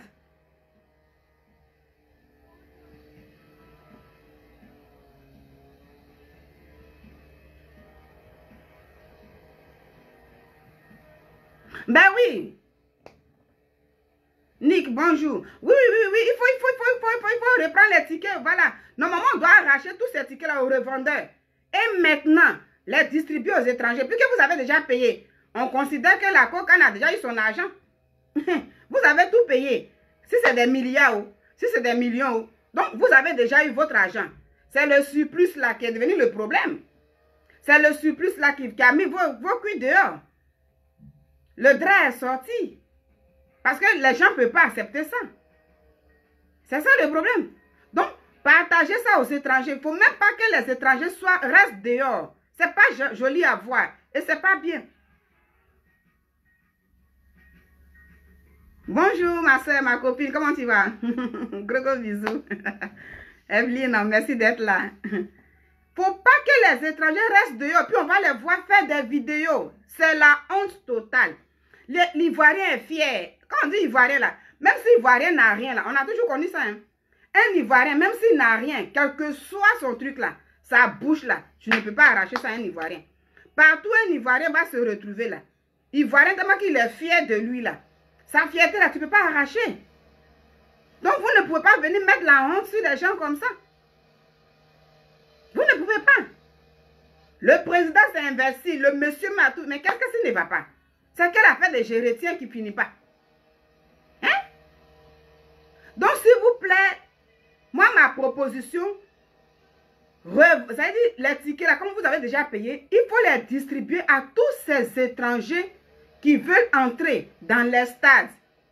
Ben oui. Nick, bonjour. Oui, oui, oui, oui, il faut, il faut, il faut, il faut, il faut, il faut reprendre les tickets, voilà. Normalement, on doit arracher tous ces tickets-là aux revendeurs. Et maintenant, les distribuer aux étrangers, puisque vous avez déjà payé. On considère que la coque a déjà eu son argent. Vous avez tout payé. Si c'est des milliards, si c'est des millions, donc vous avez déjà eu votre argent. C'est le surplus là qui est devenu le problème. C'est le surplus là qui, qui a mis vos, vos cuits dehors. Le drap est sorti. Parce que les gens ne peuvent pas accepter ça. C'est ça le problème. Donc, partagez ça aux étrangers. Il ne faut même pas que les étrangers soient, restent dehors. Ce n'est pas joli à voir. Et ce n'est pas bien. Bonjour ma soeur, ma copine, comment tu vas? Gros gros bisous. Evelyne, merci d'être là. Faut pas que les étrangers restent dehors, puis on va les voir faire des vidéos. C'est la honte totale. L'Ivoirien est fier. Quand on dit Ivoirien là, même si l'Ivoirien n'a rien là, on a toujours connu ça. Hein? Un Ivoirien, même s'il n'a rien, quel que soit son truc là, sa bouche là, tu ne peux pas arracher ça à un Ivoirien. Partout un Ivoirien va se retrouver là. Ivoirien, tellement qu'il est fier de lui là. Sa fierté là, tu ne peux pas arracher. Donc vous ne pouvez pas venir mettre la honte sur les gens comme ça. Vous ne pouvez pas. Le président s'est investi, le monsieur Matou, mais qu'est-ce que ça ne va pas? C'est quelle affaire de gérétien qui finit pas? Hein? Donc s'il vous plaît, moi ma proposition, vous avez dit les tickets là, comme vous avez déjà payé, il faut les distribuer à tous ces étrangers qui veulent entrer dans les stades.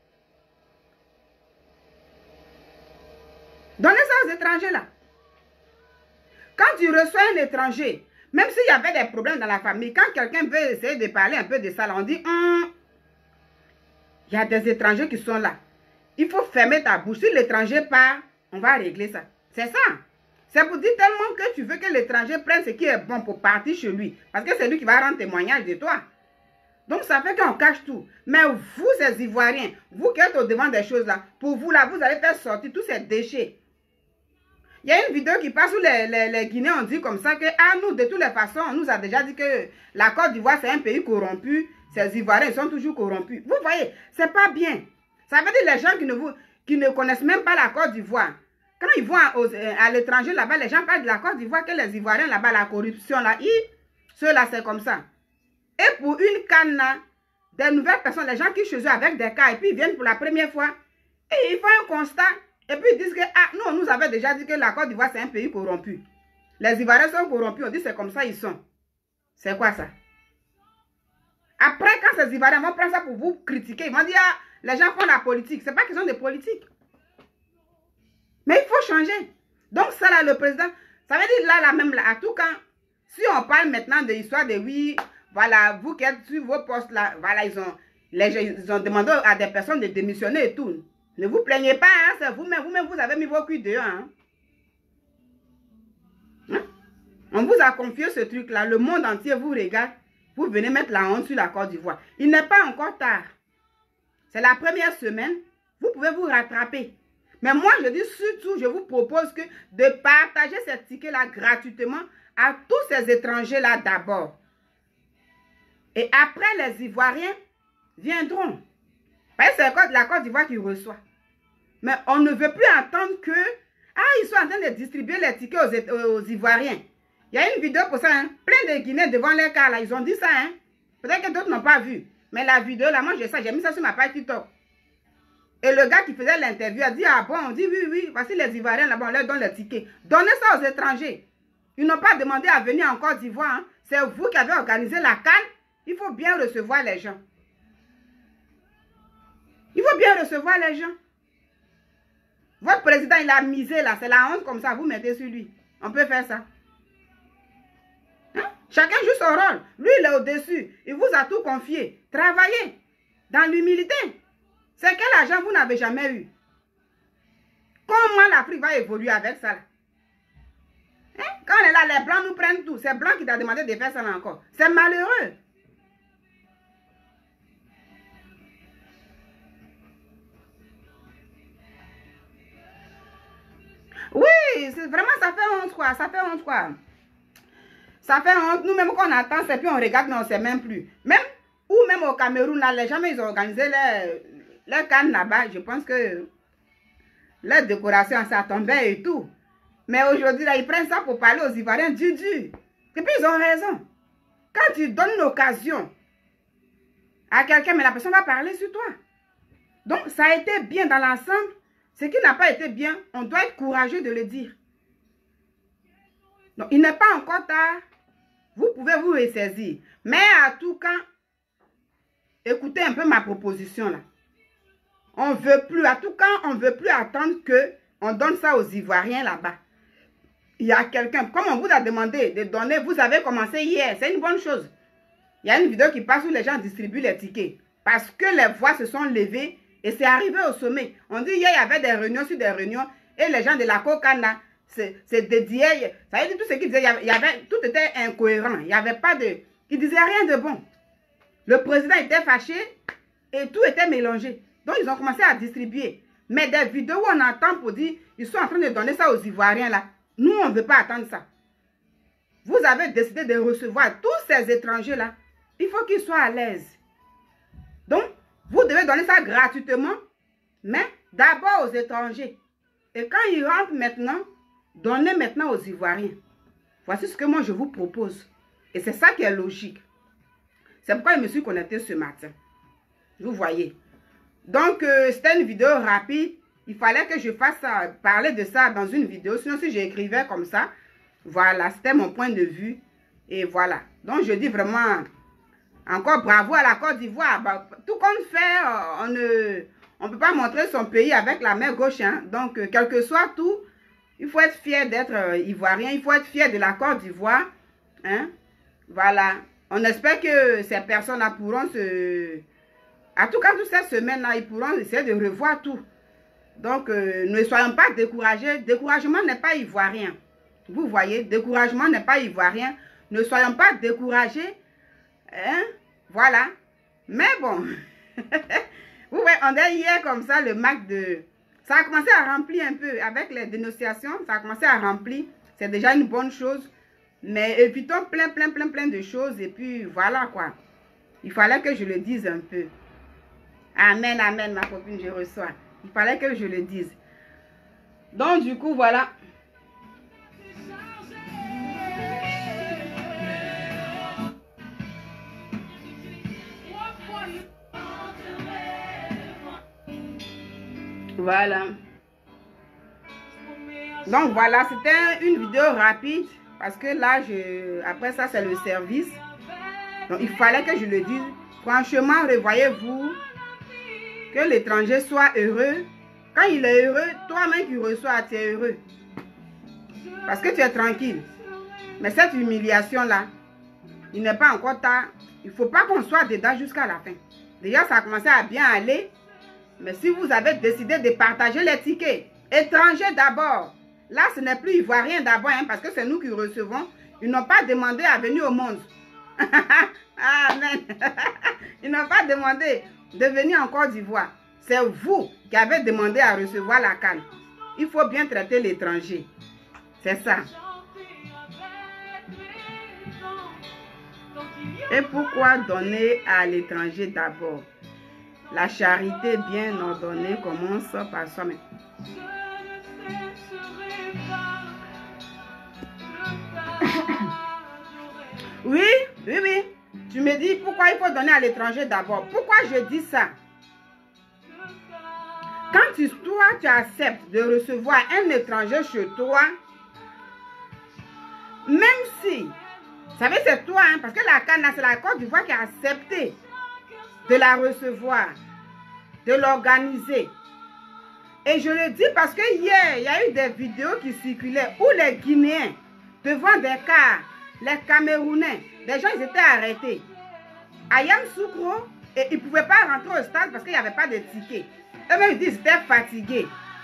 Donnez ça aux étrangers là. Quand tu reçois un étranger, même s'il y avait des problèmes dans la famille, quand quelqu'un veut essayer de parler un peu de ça, là, on dit, hum, il y a des étrangers qui sont là. Il faut fermer ta bouche. Si l'étranger part, on va régler ça. C'est ça. C'est pour dire tellement que tu veux que l'étranger prenne ce qui est bon pour partir chez lui. Parce que c'est lui qui va rendre témoignage de toi. Donc, ça fait qu'on cache tout. Mais vous, ces Ivoiriens, vous qui êtes au devant des choses là, pour vous là, vous allez faire sortir tous ces déchets. Il y a une vidéo qui passe où les, les, les Guinéens ont dit comme ça que, ah, nous, de toutes les façons, on nous a déjà dit que la Côte d'Ivoire, c'est un pays corrompu. Ces Ivoiriens, ils sont toujours corrompus. Vous voyez, c'est pas bien. Ça veut dire les gens qui ne, vous, qui ne connaissent même pas la Côte d'Ivoire. Quand ils vont à, à l'étranger là-bas, les gens parlent de la Côte d'Ivoire, que les Ivoiriens là-bas, la corruption là, ceux-là, c'est comme ça. Et pour une canne là, des nouvelles personnes, les gens qui chez eux avec des cas, et puis ils viennent pour la première fois, et ils font un constat. Et puis ils disent que, ah, nous, on nous avait déjà dit que la Côte d'Ivoire, c'est un pays corrompu. Les Ivoiriens sont corrompus, on dit c'est comme ça ils sont. C'est quoi ça? Après, quand ces Ivoiriens vont prendre ça pour vous critiquer, ils vont dire, ah, les gens font la politique. C'est pas qu'ils ont des politiques. Mais il faut changer. Donc ça là, le président, ça veut dire là, là même là, à tout quand, si on parle maintenant de l'histoire de oui, voilà, vous qui êtes sur vos postes là, voilà, ils ont, les gens, ils ont demandé à des personnes de démissionner et tout. Ne vous plaignez pas, hein, c'est vous-même, vous-même, vous avez mis vos culs dehors. Hein. Hein? On vous a confié ce truc-là, le monde entier vous regarde, vous venez mettre la honte sur la Côte d'Ivoire. Il n'est pas encore tard. C'est la première semaine, vous pouvez vous rattraper. Mais moi, je dis surtout, je vous propose que de partager ces tickets-là gratuitement à tous ces étrangers-là d'abord. Et après, les Ivoiriens viendront. Parce que c'est la Côte d'Ivoire qui reçoit. Mais on ne veut plus entendre que, ah, ils sont en train de distribuer les tickets aux, aux Ivoiriens. Il y a une vidéo pour ça, hein. Plein de Guinéens devant les cas, là, ils ont dit ça, hein. Peut-être que d'autres n'ont pas vu. Mais la vidéo, là, moi, j'ai ça, j'ai mis ça sur ma page TikTok. Et le gars qui faisait l'interview a dit, ah bon, on dit oui, oui, voici les Ivoiriens là-bas, on leur donne les tickets. Donnez ça aux étrangers. Ils n'ont pas demandé à venir en Côte d'Ivoire. Hein. C'est vous qui avez organisé la CAN. Il faut bien recevoir les gens. Il faut bien recevoir les gens. Votre président, il a misé là, c'est la honte comme ça, vous mettez sur lui. On peut faire ça. Hein? Chacun joue son rôle. Lui, il est au-dessus. Il vous a tout confié. Travaillez dans l'humilité. C'est quel argent vous n'avez jamais eu? Comment l'Afrique va évoluer avec ça? Hein? Quand on est là, les Blancs nous prennent tout. C'est Blanc qui t'a demandé de faire ça là encore. C'est malheureux. Oui, c'est vraiment, ça fait honte quoi. Ça fait honte quoi. Ça fait honte. Nous-mêmes, quand on attend, c'est puis on regarde, mais on ne sait même plus. Même, ou même au Cameroun, là, les gens, ils ont organisé les... Les cannes là-bas, je pense que les décorations, ça tombait et tout. Mais aujourd'hui, là, ils prennent ça pour parler aux Ivoiriens du dur. Et puis, ils ont raison. Quand tu donnes l'occasion à quelqu'un, mais la personne va parler sur toi. Donc, ça a été bien dans l'ensemble. Ce qui n'a pas été bien, on doit être courageux de le dire. Donc, il n'est pas encore tard. Vous pouvez vous ressaisir. Mais à tout cas, écoutez un peu ma proposition là. On ne veut plus, à tout cas, on ne veut plus attendre que on donne ça aux Ivoiriens là-bas. Il y a quelqu'un, comme on vous a demandé de donner, vous avez commencé hier, c'est une bonne chose. Il y a une vidéo qui passe où les gens distribuent les tickets. Parce que les voix se sont levées et c'est arrivé au sommet. On dit hier, il y avait des réunions sur des réunions et les gens de la Cocana se dédiaient. Ça veut dire tout ce qu'ils disaient, il y avait, tout était incohérent. Il n'y avait pas de... Ils disaient rien de bon. Le président était fâché et tout était mélangé. Donc, ils ont commencé à distribuer. Mais des vidéos où on entend pour dire, ils sont en train de donner ça aux Ivoiriens là. Nous, on ne veut pas attendre ça. Vous avez décidé de recevoir tous ces étrangers là. Il faut qu'ils soient à l'aise. Donc, vous devez donner ça gratuitement, mais d'abord aux étrangers. Et quand ils rentrent maintenant, donnez maintenant aux Ivoiriens. Voici ce que moi je vous propose. Et c'est ça qui est logique. C'est pourquoi je me suis connecté ce matin. Vous voyez. Donc, euh, c'était une vidéo rapide. Il fallait que je fasse ça, parler de ça dans une vidéo. Sinon, si j'écrivais comme ça, voilà, c'était mon point de vue. Et voilà. Donc, je dis vraiment, encore bravo à la Côte d'Ivoire. Bah, tout compte fait, on ne on peut pas montrer son pays avec la main gauche. Hein. Donc, euh, quel que soit tout, il faut être fier d'être euh, ivoirien. Il faut être fier de la Côte d'Ivoire. Hein. Voilà. On espère que ces personnes-là pourront se... En tout cas, toute cette semaine-là, ils pourront essayer de revoir tout. Donc, euh, ne soyons pas découragés. Découragement n'est pas ivoirien. Vous voyez, découragement n'est pas ivoirien. Ne soyons pas découragés. Hein? Voilà. Mais bon, vous voyez, on est hier comme ça, le Mac de... Ça a commencé à remplir un peu. Avec les dénonciations, ça a commencé à remplir. C'est déjà une bonne chose. Mais évitons plein, plein, plein, plein de choses. Et puis, voilà quoi. Il fallait que je le dise un peu. Amen, amen, ma copine, je reçois. Il fallait que je le dise. Donc, du coup, voilà. Voilà. Donc, voilà, c'était une vidéo rapide. Parce que là, je, après ça, c'est le service. Donc, il fallait que je le dise. Franchement, revoyez-vous. Que l'étranger soit heureux. Quand il est heureux, toi-même qui reçois, tu es heureux. Parce que tu es tranquille. Mais cette humiliation-là, il n'est pas encore tard. Il ne faut pas qu'on soit dedans jusqu'à la fin. Déjà, ça a commencé à bien aller. Mais si vous avez décidé de partager les tickets, étrangers d'abord. Là, ce n'est plus ivoirien d'abord, hein, parce que c'est nous qui recevons. Ils n'ont pas demandé à venir au monde. Amen. Ils n'ont pas demandé de venir en Côte d'Ivoire. C'est vous qui avez demandé à recevoir la canne. Il faut bien traiter l'étranger. C'est ça. Et pourquoi donner à l'étranger d'abord? La charité bien ordonnée commence par soi-même. Oui, oui, oui. Tu me dis pourquoi il faut donner à l'étranger d'abord. Pourquoi je dis ça? Quand tu, toi, tu acceptes de recevoir un étranger chez toi, même si, vous savez, c'est toi, hein, parce que la canne, c'est la Côte d'Ivoire qui a accepté de la recevoir, de l'organiser. Et je le dis parce que hier, il y a eu des vidéos qui circulaient où les Guinéens, devant des cars, les Camerounais, des gens, ils étaient arrêtés. À Yamoussoukro, et ils ne pouvaient pas rentrer au stade parce qu'il n'y avait pas de ticket. Eux-mêmes, ils disent qu'ils étaient fatigués.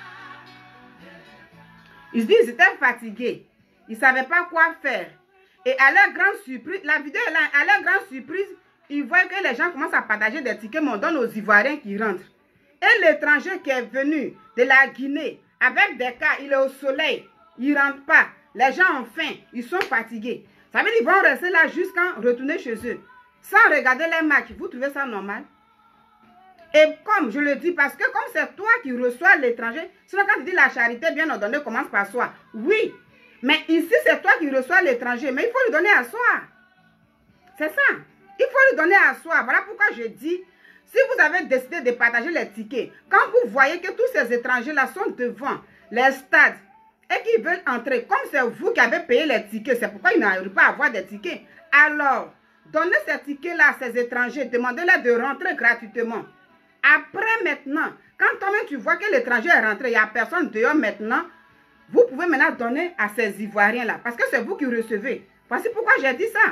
Ils disent qu'ils étaient fatigués. Ils ne savaient pas quoi faire. Et à leur grande surprise, la vidéo est là, à leur grande surprise, ils voient que les gens commencent à partager des tickets, mais on donne aux Ivoiriens qui rentrent. Et l'étranger qui est venu de la Guinée, avec des cas, il est au soleil, il ne rentre pas. Les gens ont faim, ils sont fatigués. Ça veut dire qu'ils vont rester là jusqu'à retourner chez eux. Sans regarder les matchs, vous trouvez ça normal? Et comme je le dis, parce que comme c'est toi qui reçois l'étranger, sinon quand tu dis la charité bien ordonnée commence par soi. Oui, mais ici c'est toi qui reçois l'étranger, mais il faut lui donner à soi. C'est ça. Il faut lui donner à soi. Voilà pourquoi je dis, si vous avez décidé de partager les tickets, quand vous voyez que tous ces étrangers-là sont devant les stades et qu'ils veulent entrer, comme c'est vous qui avez payé les tickets, c'est pourquoi ils n'arrivent pas à avoir des tickets, alors donnez ces tickets-là à ces étrangers, demandez-leur de rentrer gratuitement. Après maintenant, quand toi-même tu vois que l'étranger est rentré, il n'y a personne dehors maintenant, vous pouvez maintenant donner à ces Ivoiriens-là, parce que c'est vous qui recevez. Voici pourquoi j'ai dit ça.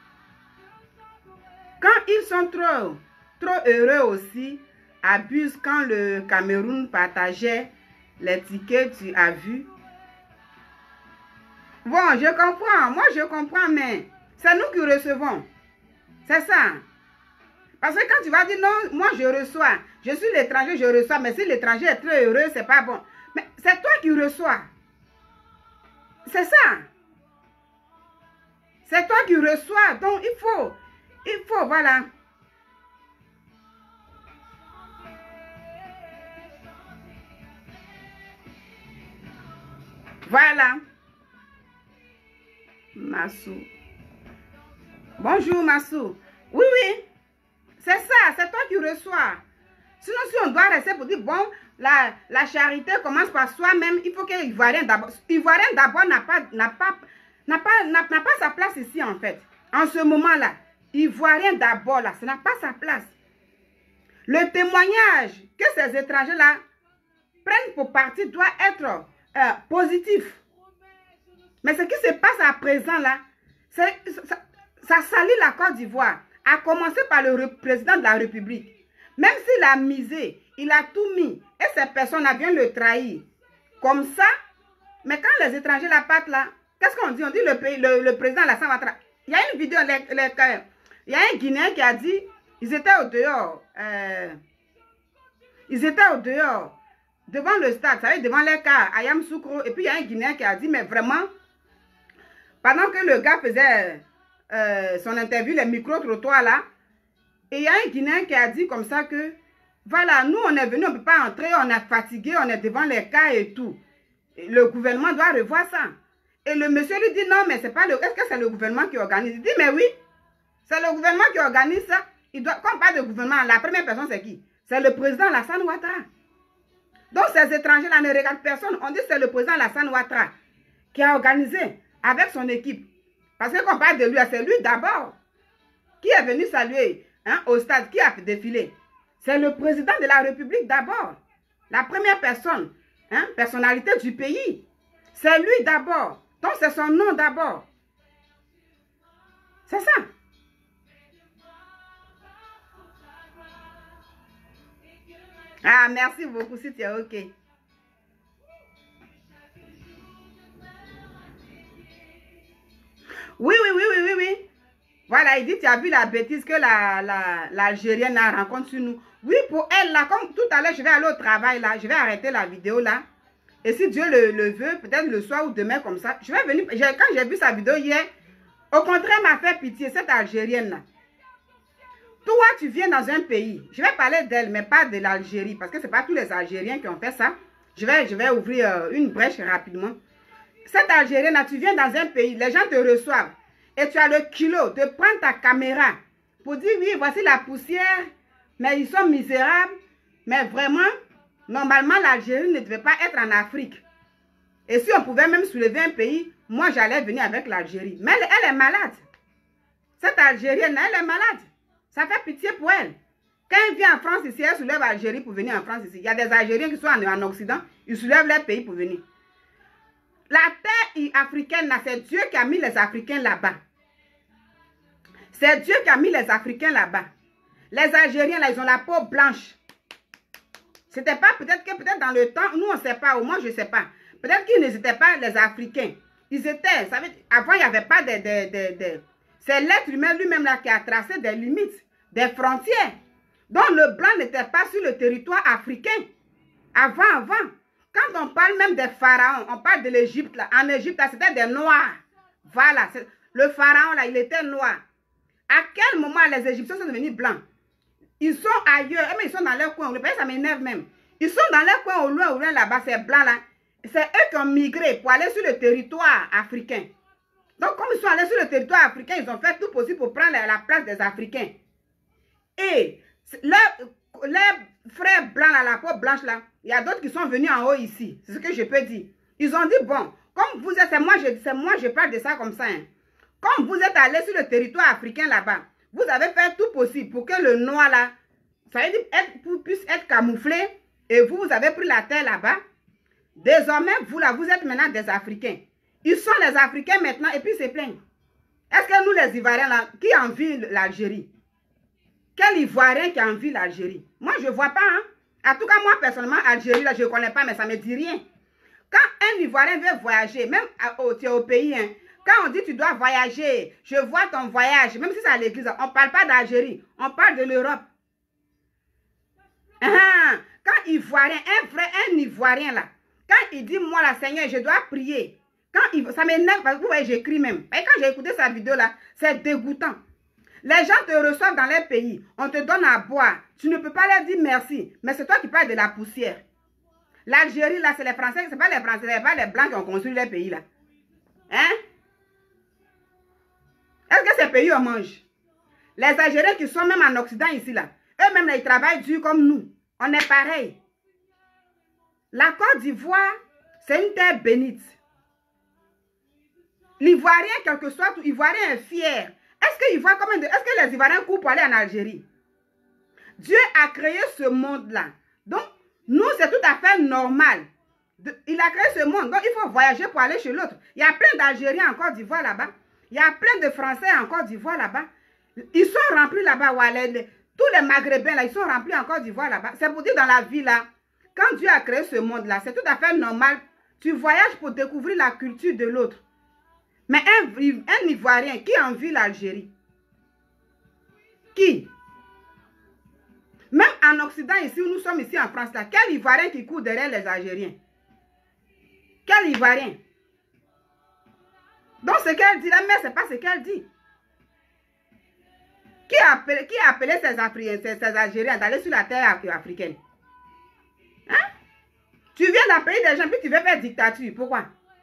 Quand ils sont trop, trop heureux aussi, abusent quand le Cameroun partageait les tickets, tu as vu. Bon, je comprends, moi je comprends, mais c'est nous qui recevons. C'est ça. Parce que quand tu vas dire non, moi je reçois, je suis l'étranger, je reçois, mais si l'étranger est très heureux, c'est pas bon. Mais c'est toi qui reçois. C'est ça. C'est toi qui reçois, donc il faut, il faut, voilà. Voilà. Massou. Bonjour Massou. Oui, oui. C'est ça, c'est toi qui reçois. Sinon, si on doit rester pour dire, bon, la, la charité commence par soi-même, il faut que l'Ivoirien d'abord. L'Ivoirien d'abord n'a pas, n'a pas, n'a pas, n'a pas sa place ici, en fait. En ce moment-là, Ivoirien d'abord, là, ça n'a pas sa place. Le témoignage que ces étrangers-là prennent pour partie doit être euh, positif. Mais ce qui se passe à présent, là, ça, ça salit la Côte d'Ivoire. À commencer par le président de la République. Même s'il a misé, il a tout mis, et ces personnes-là viennent le trahir. Comme ça, mais quand les étrangers la partent là, qu'est-ce qu'on dit? On dit le, pays, le, le président Alassane Ouattara. Il y a une vidéo, les, les, il y a un Guinéen qui a dit, ils étaient au dehors, euh, ils étaient au dehors, devant le stade, ça veut dire devant les cars, à Yamoussoukro, et puis il y a un Guinéen qui a dit, mais vraiment, pendant que le gars faisait... Euh, son interview, les micro-trottoirs là, et il y a un Guinéen qui a dit comme ça que, voilà, nous on est venu, on ne peut pas entrer, on est fatigué, on est devant les cas et tout. Et le gouvernement doit revoir ça. Et le monsieur lui dit, non, mais c'est pas le, est-ce que c'est le gouvernement qui organise? Il dit, mais oui, c'est le gouvernement qui organise ça. Il doit, quand on parle de gouvernement, la première personne c'est qui? C'est le président Alassane Ouattara. Donc ces étrangers-là ne regardent personne. On dit que c'est le président Alassane Ouattara qui a organisé avec son équipe. Parce que quand on parle de lui, c'est lui d'abord qui est venu saluer hein, au stade, qui a défilé. C'est le président de la République d'abord. La première personne, hein, personnalité du pays. C'est lui d'abord. Donc c'est son nom d'abord. C'est ça. Ah, merci beaucoup si tu es OK. Oui, oui, oui, oui, oui, oui. Voilà, il dit, tu as vu la bêtise que la, la, l'Algérienne a rencontre sur nous. Oui, pour elle, là, comme tout à l'heure, je vais aller au travail, là. Je vais arrêter la vidéo, là. Et si Dieu le, le veut, peut-être le soir ou demain, comme ça, je vais venir. Quand j'ai vu sa vidéo hier, au contraire, m'a fait pitié, cette Algérienne-là. Toi, tu viens dans un pays. Je vais parler d'elle, mais pas de l'Algérie, parce que ce n'est pas tous les Algériens qui ont fait ça. Je vais, je vais ouvrir euh, une brèche rapidement. Cette Algérienne-là, tu viens dans un pays, les gens te reçoivent. Et tu as le kilo de prendre ta caméra pour dire, oui, voici la poussière, mais ils sont misérables. Mais vraiment, normalement, l'Algérie ne devait pas être en Afrique. Et si on pouvait même soulever un pays, moi, j'allais venir avec l'Algérie. Mais elle, elle est malade. Cette Algérienne, elle est malade. Ça fait pitié pour elle. Quand elle vient en France ici, elle soulève l'Algérie pour venir en France ici. Il y a des Algériens qui sont en, en Occident, ils soulèvent leur pays pour venir. La terre africaine, c'est Dieu qui a mis les Africains là-bas. C'est Dieu qui a mis les Africains là-bas. Les Algériens, là, ils ont la peau blanche. C'était pas, peut-être que peut-être dans le temps, nous, on ne sait pas, au moins, je ne sais pas. Peut-être qu'ils n'étaient pas les Africains. Ils étaient, ça veut dire, avant, il n'y avait pas de... de, de, de c'est l'être humain lui-même là qui a tracé des limites, des frontières. Donc, le blanc n'était pas sur le territoire africain. Avant, avant. Quand on parle même des pharaons, on parle de l'Égypte, là. En Égypte, c'était des noirs. Voilà. Le pharaon, là, il était noir. À quel moment les Égyptiens sont devenus blancs? Ils sont ailleurs, mais ils sont dans leur coin. Ça m'énerve même. Ils sont dans leur coin au loin, au loin là-bas, ces blancs-là. C'est eux qui ont migré pour aller sur le territoire africain. Donc, comme ils sont allés sur le territoire africain, ils ont fait tout possible pour prendre la place des Africains. Et leurs leur frères blancs, là, la peau blanche, là, il y a d'autres qui sont venus en haut ici. C'est ce que je peux dire. Ils ont dit, bon, comme vous êtes, c'est moi, je, moi, je parle de ça comme ça. Hein. Comme vous êtes allés sur le territoire africain là-bas, vous avez fait tout possible pour que le noir, là, ça veut dire, être, puisse être camouflé. Et vous, vous avez pris la terre là-bas. Désormais, vous, là, vous êtes maintenant des Africains. Ils sont les Africains maintenant et puis ils se plaignent. Est-ce que nous, les Ivoiriens, là, qui envient l'Algérie? Quel Ivoirien qui envie l'Algérie? Moi, je ne vois pas. Hein? En tout cas, moi, personnellement, Algérie, là, je ne connais pas, mais ça ne me dit rien. Quand un Ivoirien veut voyager, même au, au pays, hein, quand on dit tu dois voyager, je vois ton voyage, même si c'est à l'église, on ne parle pas d'Algérie, on parle de l'Europe. Ah, quand Ivoirien, un vrai, un Ivoirien, là, quand il dit, moi, la Seigneur, je dois prier, quand il, ça m'énerve, parce que vous voyez, j'écris même. Et quand j'ai écouté sa vidéo, là, c'est dégoûtant. Les gens te reçoivent dans leur pays, on te donne à boire, tu ne peux pas leur dire merci, mais c'est toi qui parles de la poussière. L'Algérie, là, c'est les Français, ce n'est pas les Français, ce n'est pas les Blancs qui ont construit leur pays, là. Hein? Est-ce que ces pays, on mange? Les Algériens qui sont même en Occident ici, là, eux-mêmes, ils travaillent dur comme nous. On est pareil. La Côte d'Ivoire, c'est une terre bénite. L'Ivoirien, quel que soit, l'Ivoirien est fier. Est-ce que, est que les Ivoiriens courent pour aller en Algérie? Dieu a créé ce monde-là. Donc, nous, c'est tout à fait normal. De, il a créé ce monde. Donc, il faut voyager pour aller chez l'autre. Il y a plein d'Algériens en Côte d'Ivoire là-bas. Il y a plein de Français en Côte d'Ivoire là-bas. Ils sont remplis là-bas. Tous les Maghrébins, là, ils sont remplis en Côte d'Ivoire là-bas. C'est pour dire dans la vie, là, quand Dieu a créé ce monde-là, c'est tout à fait normal. Tu voyages pour découvrir la culture de l'autre. Mais un, un Ivoirien qui envie l'Algérie? Qui? Même en Occident, ici, où nous sommes ici en France, là, quel Ivoirien qui court derrière les Algériens? Quel Ivoirien? Donc, ce qu'elle dit, la mère, ce n'est pas ce qu'elle dit. Qui a appelé, qui a appelé ces, Africains, ces, ces Algériens d'aller sur la terre africaine? Hein? Tu viens d'un pays des gens, puis tu veux faire dictature. Pourquoi?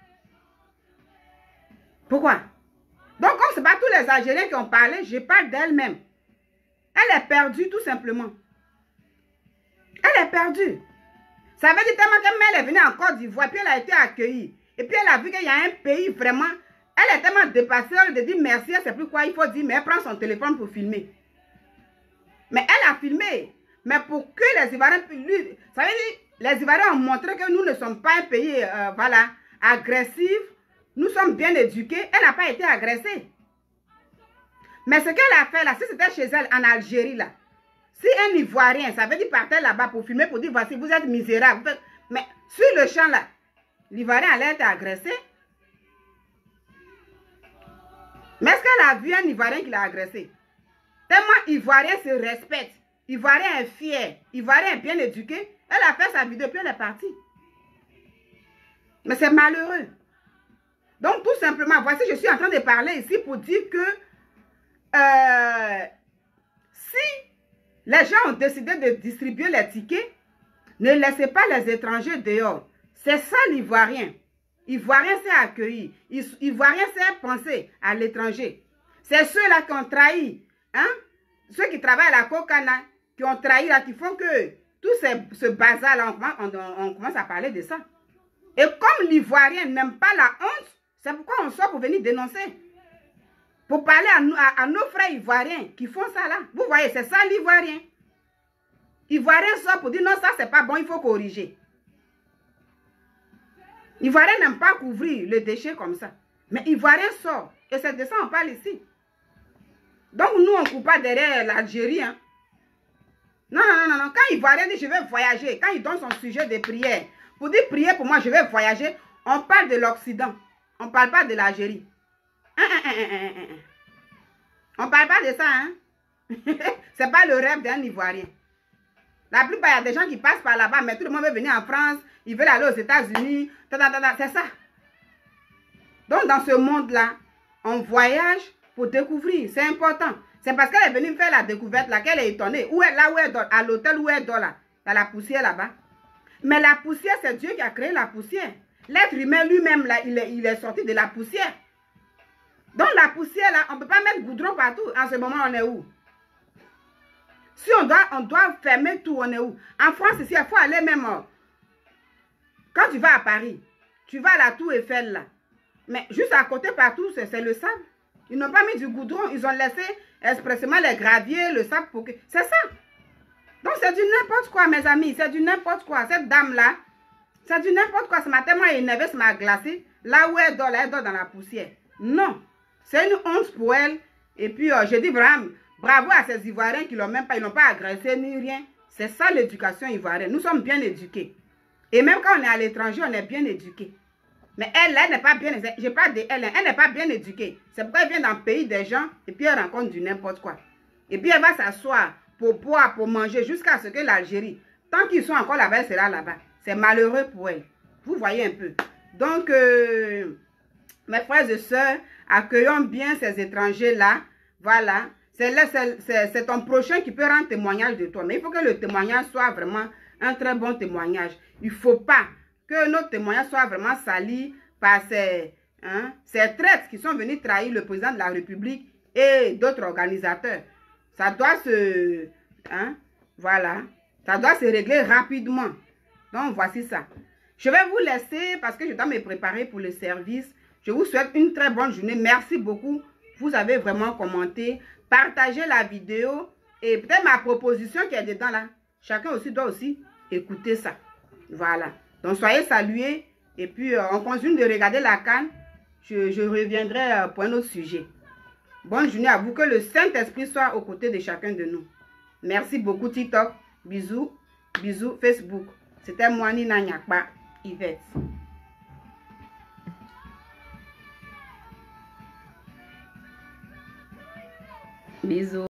Pourquoi? Donc, comme ce n'est pas tous les Algériens qui ont parlé, je parle d'elle-même. Elle est perdue, tout simplement. Elle est perdue. Ça veut dire tellement qu'elle est venue en Côte d'Ivoire, puis elle a été accueillie. Et puis elle a vu qu'il y a un pays vraiment... Elle est tellement dépassée, elle a dit merci, elle ne sait plus quoi il faut dire, mais elle prend son téléphone pour filmer. Mais elle a filmé. Mais pour que les Ivoiriens... Lui, ça veut dire, les Ivoiriens ont montré que nous ne sommes pas un pays, euh, voilà, agressif. Nous sommes bien éduqués. Elle n'a pas été agressée. Mais ce qu'elle a fait là, si c'était chez elle en Algérie là, Si un Ivoirien, ça veut dire partait là-bas pour filmer, pour dire, voici, vous êtes misérable. Mais sur le champ là, l'Ivoirien allait être agressé. Mais est-ce qu'elle a vu un Ivoirien qui l'a agressé? Tellement Ivoirien se respecte, Ivoirien est fier, Ivoirien est bien éduqué, elle a fait sa vidéo puis elle est partie. Mais c'est malheureux. Donc tout simplement, voici, je suis en train de parler ici pour dire que euh, si les gens ont décidé de distribuer les tickets, ne laissez pas les étrangers dehors. C'est ça l'Ivoirien. Ivoirien s'est accueilli. Ivoirien s'est pensé à l'étranger. C'est ceux-là qui ont trahi. Hein? Ceux qui travaillent à la Cocana, qui ont trahi là, qui font que tout ces, ce bazar-là, on, on, on commence à parler de ça. Et comme l'Ivoirien n'aime pas la honte, c'est pourquoi on sort pour venir dénoncer. Pour parler à, à, à nos frères ivoiriens qui font ça là. Vous voyez, c'est ça l'Ivoirien. Ivoirien sort pour dire non, ça c'est pas bon, il faut corriger. Ivoirien n'aime pas couvrir le déchet comme ça. Mais Ivoirien sort. Et c'est de ça qu'on parle ici. Donc nous, on ne coupe pas derrière l'Algérie. Hein. Non, non, non, non. Quand Ivoirien dit je vais voyager, quand il donne son sujet de prière, pour dire prier pour moi, je vais voyager, on parle de l'Occident. On ne parle pas de l'Algérie. Hein, hein, hein, hein, hein, hein. On ne parle pas de ça. Hein. Ce n'est pas le rêve d'un Ivoirien. La plupart, il y a des gens qui passent par là-bas, mais tout le monde veut venir en France, ils veulent aller aux États-Unis, c'est ça. Donc, dans ce monde-là, on voyage pour découvrir, c'est important. C'est parce qu'elle est venue faire la découverte là, qu'elle est étonnée. Où est, là où elle dort, à l'hôtel où elle dort là, il y a la poussière là-bas. Mais la poussière, c'est Dieu qui a créé la poussière. L'être humain lui-même, là, il est, il est sorti de la poussière. Donc, la poussière là, on ne peut pas mettre goudron partout. En ce moment, on est où? Si on doit, on doit fermer tout, on est où? En France, ici, il faut aller même. Quand tu vas à Paris, tu vas à la Tour Eiffel là. Mais juste à côté, partout, c'est le sable. Ils n'ont pas mis du goudron. Ils ont laissé expressément les graviers, le sable pour que... C'est ça. Donc, c'est du n'importe quoi, mes amis. C'est du n'importe quoi. Cette dame-là, c'est du n'importe quoi. Ça m'a tellement énervé, ça m'a glacé. Là où elle dort, là, elle dort dans la poussière. Non. C'est une honte pour elle. Et puis, euh, je dis vraiment... Bravo à ces Ivoiriens qui l'ont même pas, ils n'ont pas agressé ni rien. C'est ça l'éducation ivoirienne. Nous sommes bien éduqués. Et même quand on est à l'étranger, on est bien éduqués. Mais elle, elle n'est pas bien éduquée. Je parle de elle, elle n'est pas bien éduquée. C'est pourquoi elle vient dans le pays des gens et puis elle rencontre du n'importe quoi. Et puis elle va s'asseoir pour boire, pour manger jusqu'à ce que l'Algérie, tant qu'ils sont encore là-bas, elle sera là-bas. C'est malheureux pour elle. Vous voyez un peu. Donc, euh, mes frères et sœurs, accueillons bien ces étrangers-là. Voilà. C'est ton prochain qui peut rendre témoignage de toi. Mais il faut que le témoignage soit vraiment un très bon témoignage. Il ne faut pas que notre témoignage soit vraiment sali par ces, hein, ces traîtres qui sont venus trahir le président de la République et d'autres organisateurs. Ça doit se... Hein, voilà. Ça doit se régler rapidement. Donc, voici ça. Je vais vous laisser parce que je dois me préparer pour le service. Je vous souhaite une très bonne journée. Merci beaucoup. Vous avez vraiment commenté. Partagez la vidéo et peut-être ma proposition qui est dedans là. Chacun aussi doit aussi écouter ça. Voilà. Donc soyez salués et puis euh, on continue de regarder la canne. Je, je reviendrai euh, pour un autre sujet. Bonne journée à vous. Que le Saint-Esprit soit aux côtés de chacun de nous. Merci beaucoup TikTok. Bisous. Bisous Facebook. C'était moi Nina Nyakba Yvette. Bisous.